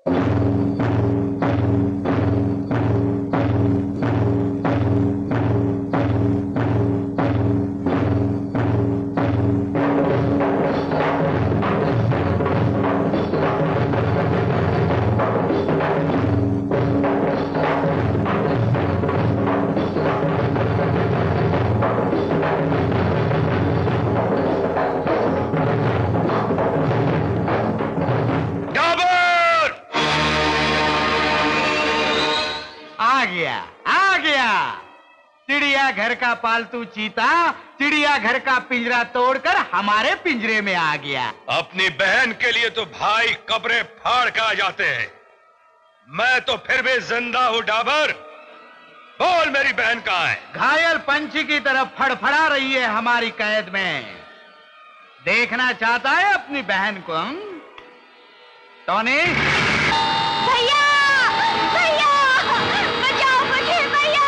घर का पालतू चीता चिड़ियाघर का पिंजरा तोड़कर हमारे पिंजरे में आ गया। अपनी बहन के लिए तो भाई कब्रें फाड़ कर आ जाते हैं, मैं तो फिर भी जिंदा हूं। डाबर, बोल मेरी बहन कहाँ है? घायल पंछी की तरफ फड़फड़ा रही है हमारी कैद में। देखना चाहता है अपनी बहन को? टॉनी, भैया, भैया, बचाओ मुझे भैया,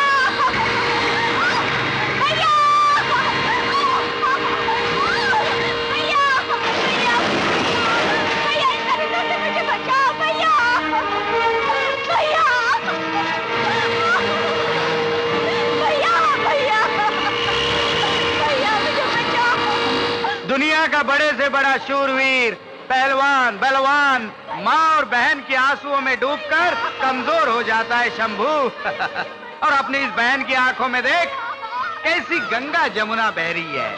भैया, भैया, भैया, भैया, इन करीनों से मुझे बचाओ भैया, भैया, भैया, भैया, भैया, मुझे बचाओ। दुनिया का बड़े से बड़ा शूरवीर, पहलवान, बलवान, माँ और बहन के आंसुओं में डूबकर कमजोर हो जाता है शंभू। और अपनी इस बहन की आंखों में देख कैसी गंगा जमुना बह रही है।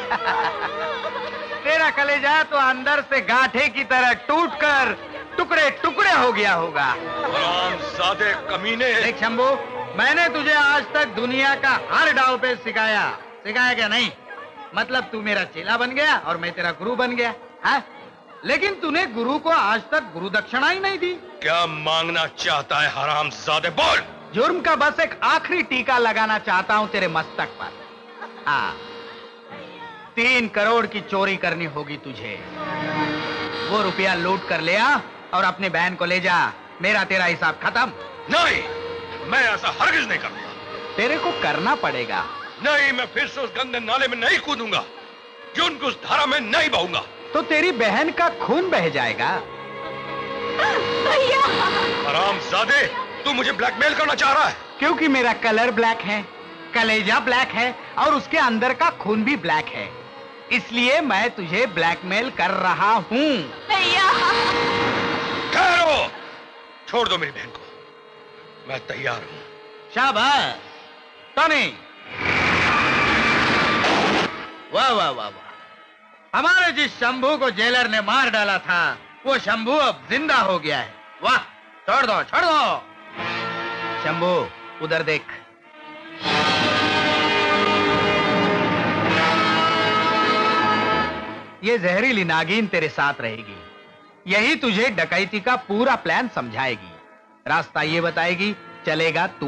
तेरा कलेजा तो अंदर से गांठे की तरह टूटकर टुकड़े टुकड़े हो गया होगा। हरामजादे कमीने। देख शंभू, मैंने तुझे आज तक दुनिया का हर डाव पे सिखाया क्या नहीं? मतलब तू मेरा चेला बन गया और मैं तेरा गुरु बन गया, हाँ? लेकिन तूने गुरु को आज तक गुरु दक्षिणा ही नहीं दी। क्या मांगना चाहता है हरामजादे? बोल। जुर्म का बस एक आखिरी टीका लगाना चाहता हूं तेरे मस्तक पर। हाँ, 3 करोड़ की चोरी करनी होगी तुझे। वो रुपया लूट कर ले आ और अपनी बहन को ले जा। मेरा तेरा हिसाब खत्म। नहीं, मैं ऐसा हरगिज नहीं करूंगा। तेरे को करना पड़ेगा। नहीं, मैं फिर से उस गंदे नाले में नहीं कूदूंगा, जुर्म की उस धारा में नहीं बहूंगा। तो तेरी बहन का खून बह जाएगा। भैया, हरामजादे, तू मुझे ब्लैकमेल करना चाह रहा है? क्योंकि मेरा कलर ब्लैक है, कलेजा ब्लैक है और उसके अंदर का खून भी ब्लैक है, इसलिए मैं तुझे ब्लैकमेल कर रहा हूँ। भैया, ठहरो, छोड़ दो मेरी बहन को, मैं तैयार हूँ। शाबाश टॉनी, वाह वाह वाह वाह। हमारे जिस शंभू को जेलर ने मार डाला था वो शंभू अब जिंदा हो गया है। वाह, छोड़ दो छोड़ दो। शंभू उधर देख। ये जहरीली नागिन तेरे साथ रहेगी, यही तुझे डकैती का पूरा प्लान समझाएगी, रास्ता ये बताएगी, चलेगा तू।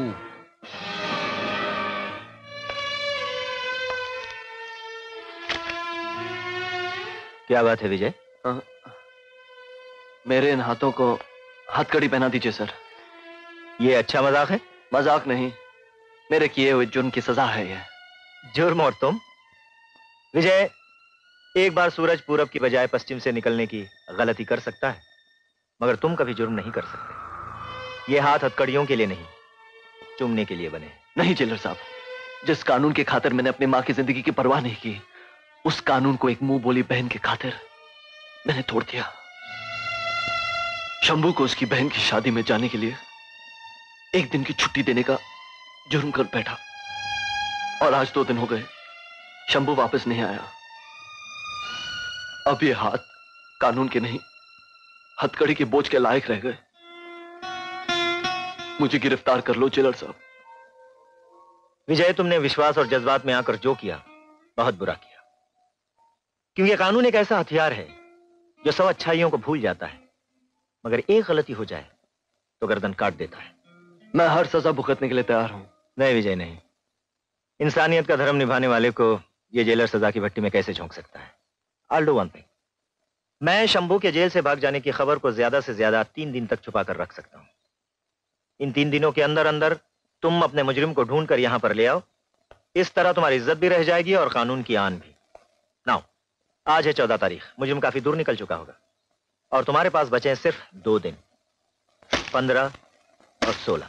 क्या बात है विजय? मेरे इन हाथों को हथकड़ी पहना दीजिए सर। ये अच्छा मजाक है? मजाक नहीं, मेरे किए हुए जुर्म की सजा है ये। जुर्म और तुम? विजय, एक बार सूरज पूरब की बजाय पश्चिम से निकलने की गलती कर सकता है, मगर तुम कभी जुर्म नहीं कर सकते। ये हाथ हथकड़ियों के लिए नहीं, चूमने के लिए बने। नहीं जेलर साहब, जिस कानून की खातिर मैंने अपनी मां की जिंदगी की परवाह नहीं की, उस कानून को एक मुंह बोली बहन की खातिर मैंने तोड़ दिया। शंभू को उसकी बहन की शादी में जाने के लिए एक दिन की छुट्टी देने का जुर्म कर बैठा, और आज 2 दिन हो गए शंभू वापस नहीं आया। अब ये हाथ कानून के नहीं, हथकड़ी के बोझ के लायक रह गए। मुझे गिरफ्तार कर लो जेलर साहब। विजय, तुमने विश्वास और जज्बात में आकर जो किया बहुत बुरा किया, क्योंकि कानून एक ऐसा हथियार है जो सब अच्छाइयों को भूल जाता है, मगर एक गलती हो जाए तो गर्दन काट देता है। मैं हर सजा भुगतने के लिए तैयार हूं। नहीं विजय, नहीं। इंसानियत का धर्म निभाने वाले को ये जेलर सजा की भट्टी में कैसे झोंक सकता है? I'll do one thing. मैं शंभू के जेल से भाग जाने की खबर को ज्यादा से ज्यादा 3 दिन तक छुपा कर रख सकता हूं। इन 3 दिनों के अंदर अंदर तुम अपने मुजरिम को ढूंढ कर यहां पर ले आओ। इस तरह तुम्हारी इज्जत भी रह जाएगी और कानून की आन भी। नाउ, आज है 14 तारीख, मुजरिम काफी दूर निकल चुका होगा और तुम्हारे पास बचे हैं सिर्फ 2 दिन, 15 और 16।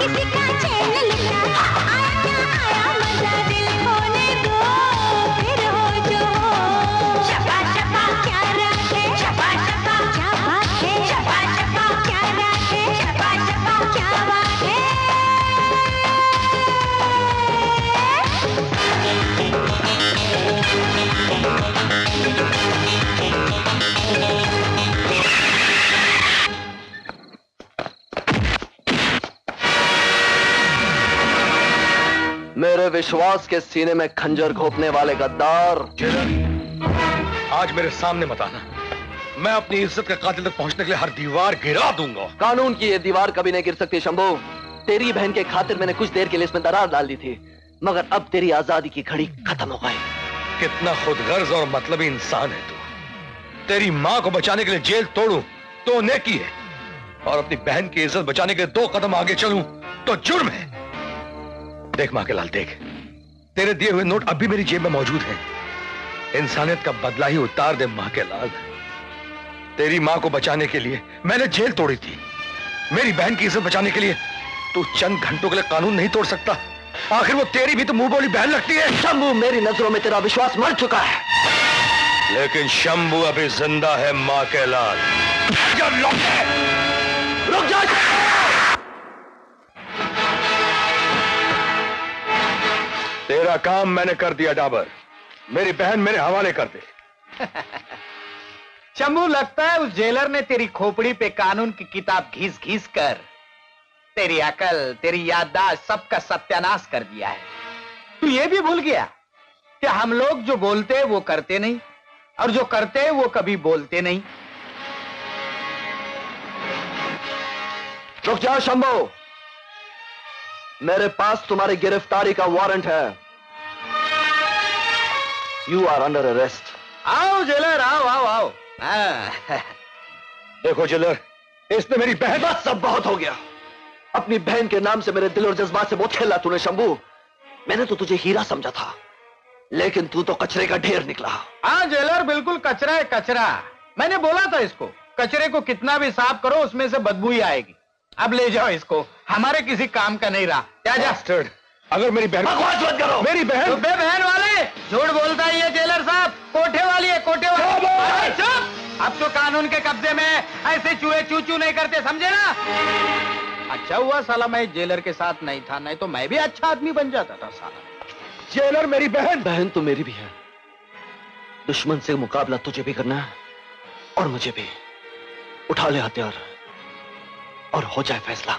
किसी का चैन लेना, आया क्या आया मजा दिल खोने दो, फिर हो जो हो। शबा शबा क्या रात है, शबा शबा क्या बात है, शबा शबा क्या रात है, शबा शबा क्या बात है। मेरे विश्वास के सीने में खंजर घोंपने वाले गद्दार। आज मेरे सामने मत आना, मैं अपनी इज्जत के कातिल तक पहुंचने के लिए हर दीवार गिरा दूंगा। कानून की ये दीवार कभी नहीं गिर सकती शंभू। तेरी बहन के खातिर मैंने कुछ देर के लिए इसमें दरार डाल दी थी, मगर अब तेरी आजादी की घड़ी खत्म हो गई। कितना खुदगर्ज और मतलबी इंसान है तू। तेरी मां को बचाने के लिए जेल तोड़ूं तो नेकी है, और अपनी बहन की इज्जत बचाने के 2 कदम आगे चलूं तो जुर्म है। देख मां के लाल, देख, तेरे दिए हुए नोट अब भी मेरी जेब में मौजूद हैं। इंसानियत का बदला ही उतार दे मां के लाल। तेरी मां को बचाने के लिए मैंने जेल तोड़ी थी, मेरी बहन की इज्जत बचाने के लिए तू चंद घंटों के लिए कानून नहीं तोड़ सकता। आखिर वो तेरी भी तो मुंह बोली बहन लगती है। शंभू, मेरी नजरों में तेरा विश्वास मर चुका है, लेकिन शंभू अभी जिंदा है मां के लाल। रुक जा। तेरा काम मैंने कर दिया डाबर, मेरी बहन मेरे हवाले कर दे। शंभू, लगता है उस जेलर ने तेरी खोपड़ी पे कानून की किताब घिस घिस कर तेरी अकल, तेरी याददाश्त, सबका सत्यानाश कर दिया है। तू ये भी भूल गया कि हम लोग जो बोलते हैं वो करते नहीं, और जो करते हैं वो कभी बोलते नहीं। रुक जा शंभू, मेरे पास तुम्हारी गिरफ्तारी का वारंट है। You are under arrest. आओ जेलर, आओ आओ आओ। देखो जेलर, इसने मेरी बहन। बस सब बहुत हो गया। अपनी बहन के नाम से मेरे दिल और जज्बात से बहुत खेला तूने शंभू। मैंने तो तुझे हीरा समझा था, लेकिन तू तो कचरे का ढेर निकला। हाँ जेलर, बिल्कुल कचरा है कचरा। मैंने बोला था इसको, कचरे को कितना भी साफ करो उसमें से बदबू ही आएगी। अब ले जाओ इसको, हमारे किसी काम का नहीं रहा। क्या जा? अगर मेरी बहन, बकवास मत करो। मेरी बहन, बहन वाले झूठ बोलता है ये जेलर साहब। कोठे वाली है, कोठे वाली। चुप, अब तो कानून के कब्जे में ऐसे चूहे चू चू नहीं करते, समझे ना? अच्छा हुआ साला मैं जेलर के साथ नहीं था, नहीं तो मैं भी अच्छा आदमी बन जाता था साला। जेलर मेरी बहन। बहन तो मेरी भी है। दुश्मन से मुकाबला तुझे भी करना है और मुझे भी। उठा ले हथियार और हो जाए फैसला।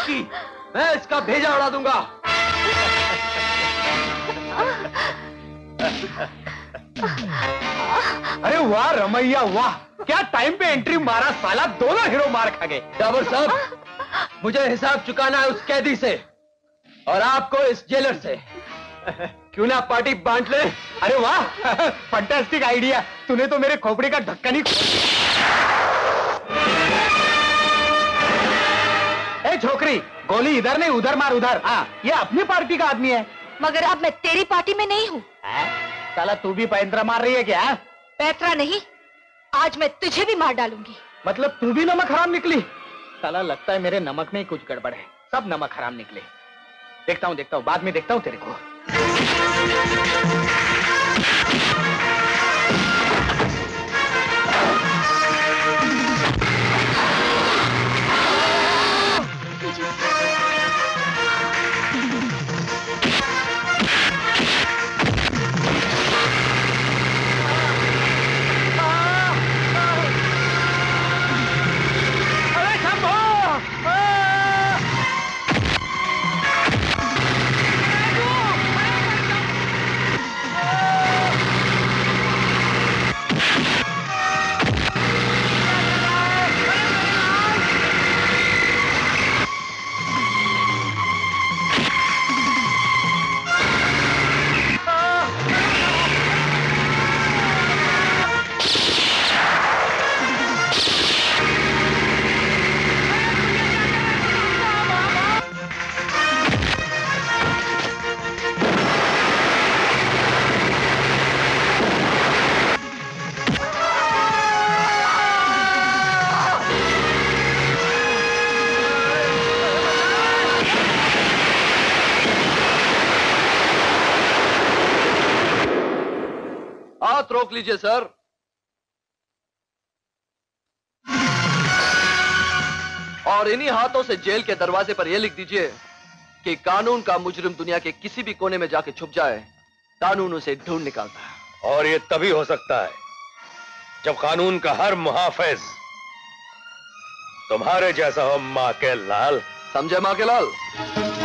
की मैं इसका भेजा उड़ा दूंगा। अरे वाह रमैया वाह, क्या टाइम पे एंट्री मारा साला, दोनों हीरो मार खा गए। डाबर साहब, मुझे हिसाब चुकाना है उस कैदी से और आपको इस जेलर से। क्यों ना पार्टी बांट ले। अरे वाह फंटास्टिक आइडिया, तूने तो मेरे खोपड़ी का ढक्कन ही खोल। ए छोकरी, गोली इधर नहीं उधर मार, उधर। हाँ, ये अपनी पार्टी का आदमी है। मगर अब मैं तेरी पार्टी में नहीं हूँ। साला तू भी पैंतरा मार रही है क्या? पैंतरा नहीं, आज मैं तुझे भी मार डालूंगी। मतलब तू भी नमक हराम निकली? साला लगता है मेरे नमक में ही कुछ गड़बड़ है, सब नमक हराम निकले। देखता हूँ, बाद में देखता हूँ तेरे को। रोक लीजिए सर। और इन्हीं हाथों से जेल के दरवाजे पर यह लिख दीजिए कि कानून का मुजरिम दुनिया के किसी भी कोने में जाके छुप जाए, कानून उसे ढूंढ निकालता है। और ये तभी हो सकता है जब कानून का हर मुहाफिज तुम्हारे जैसा हो, माँ के लाल। समझे माँ के लाल?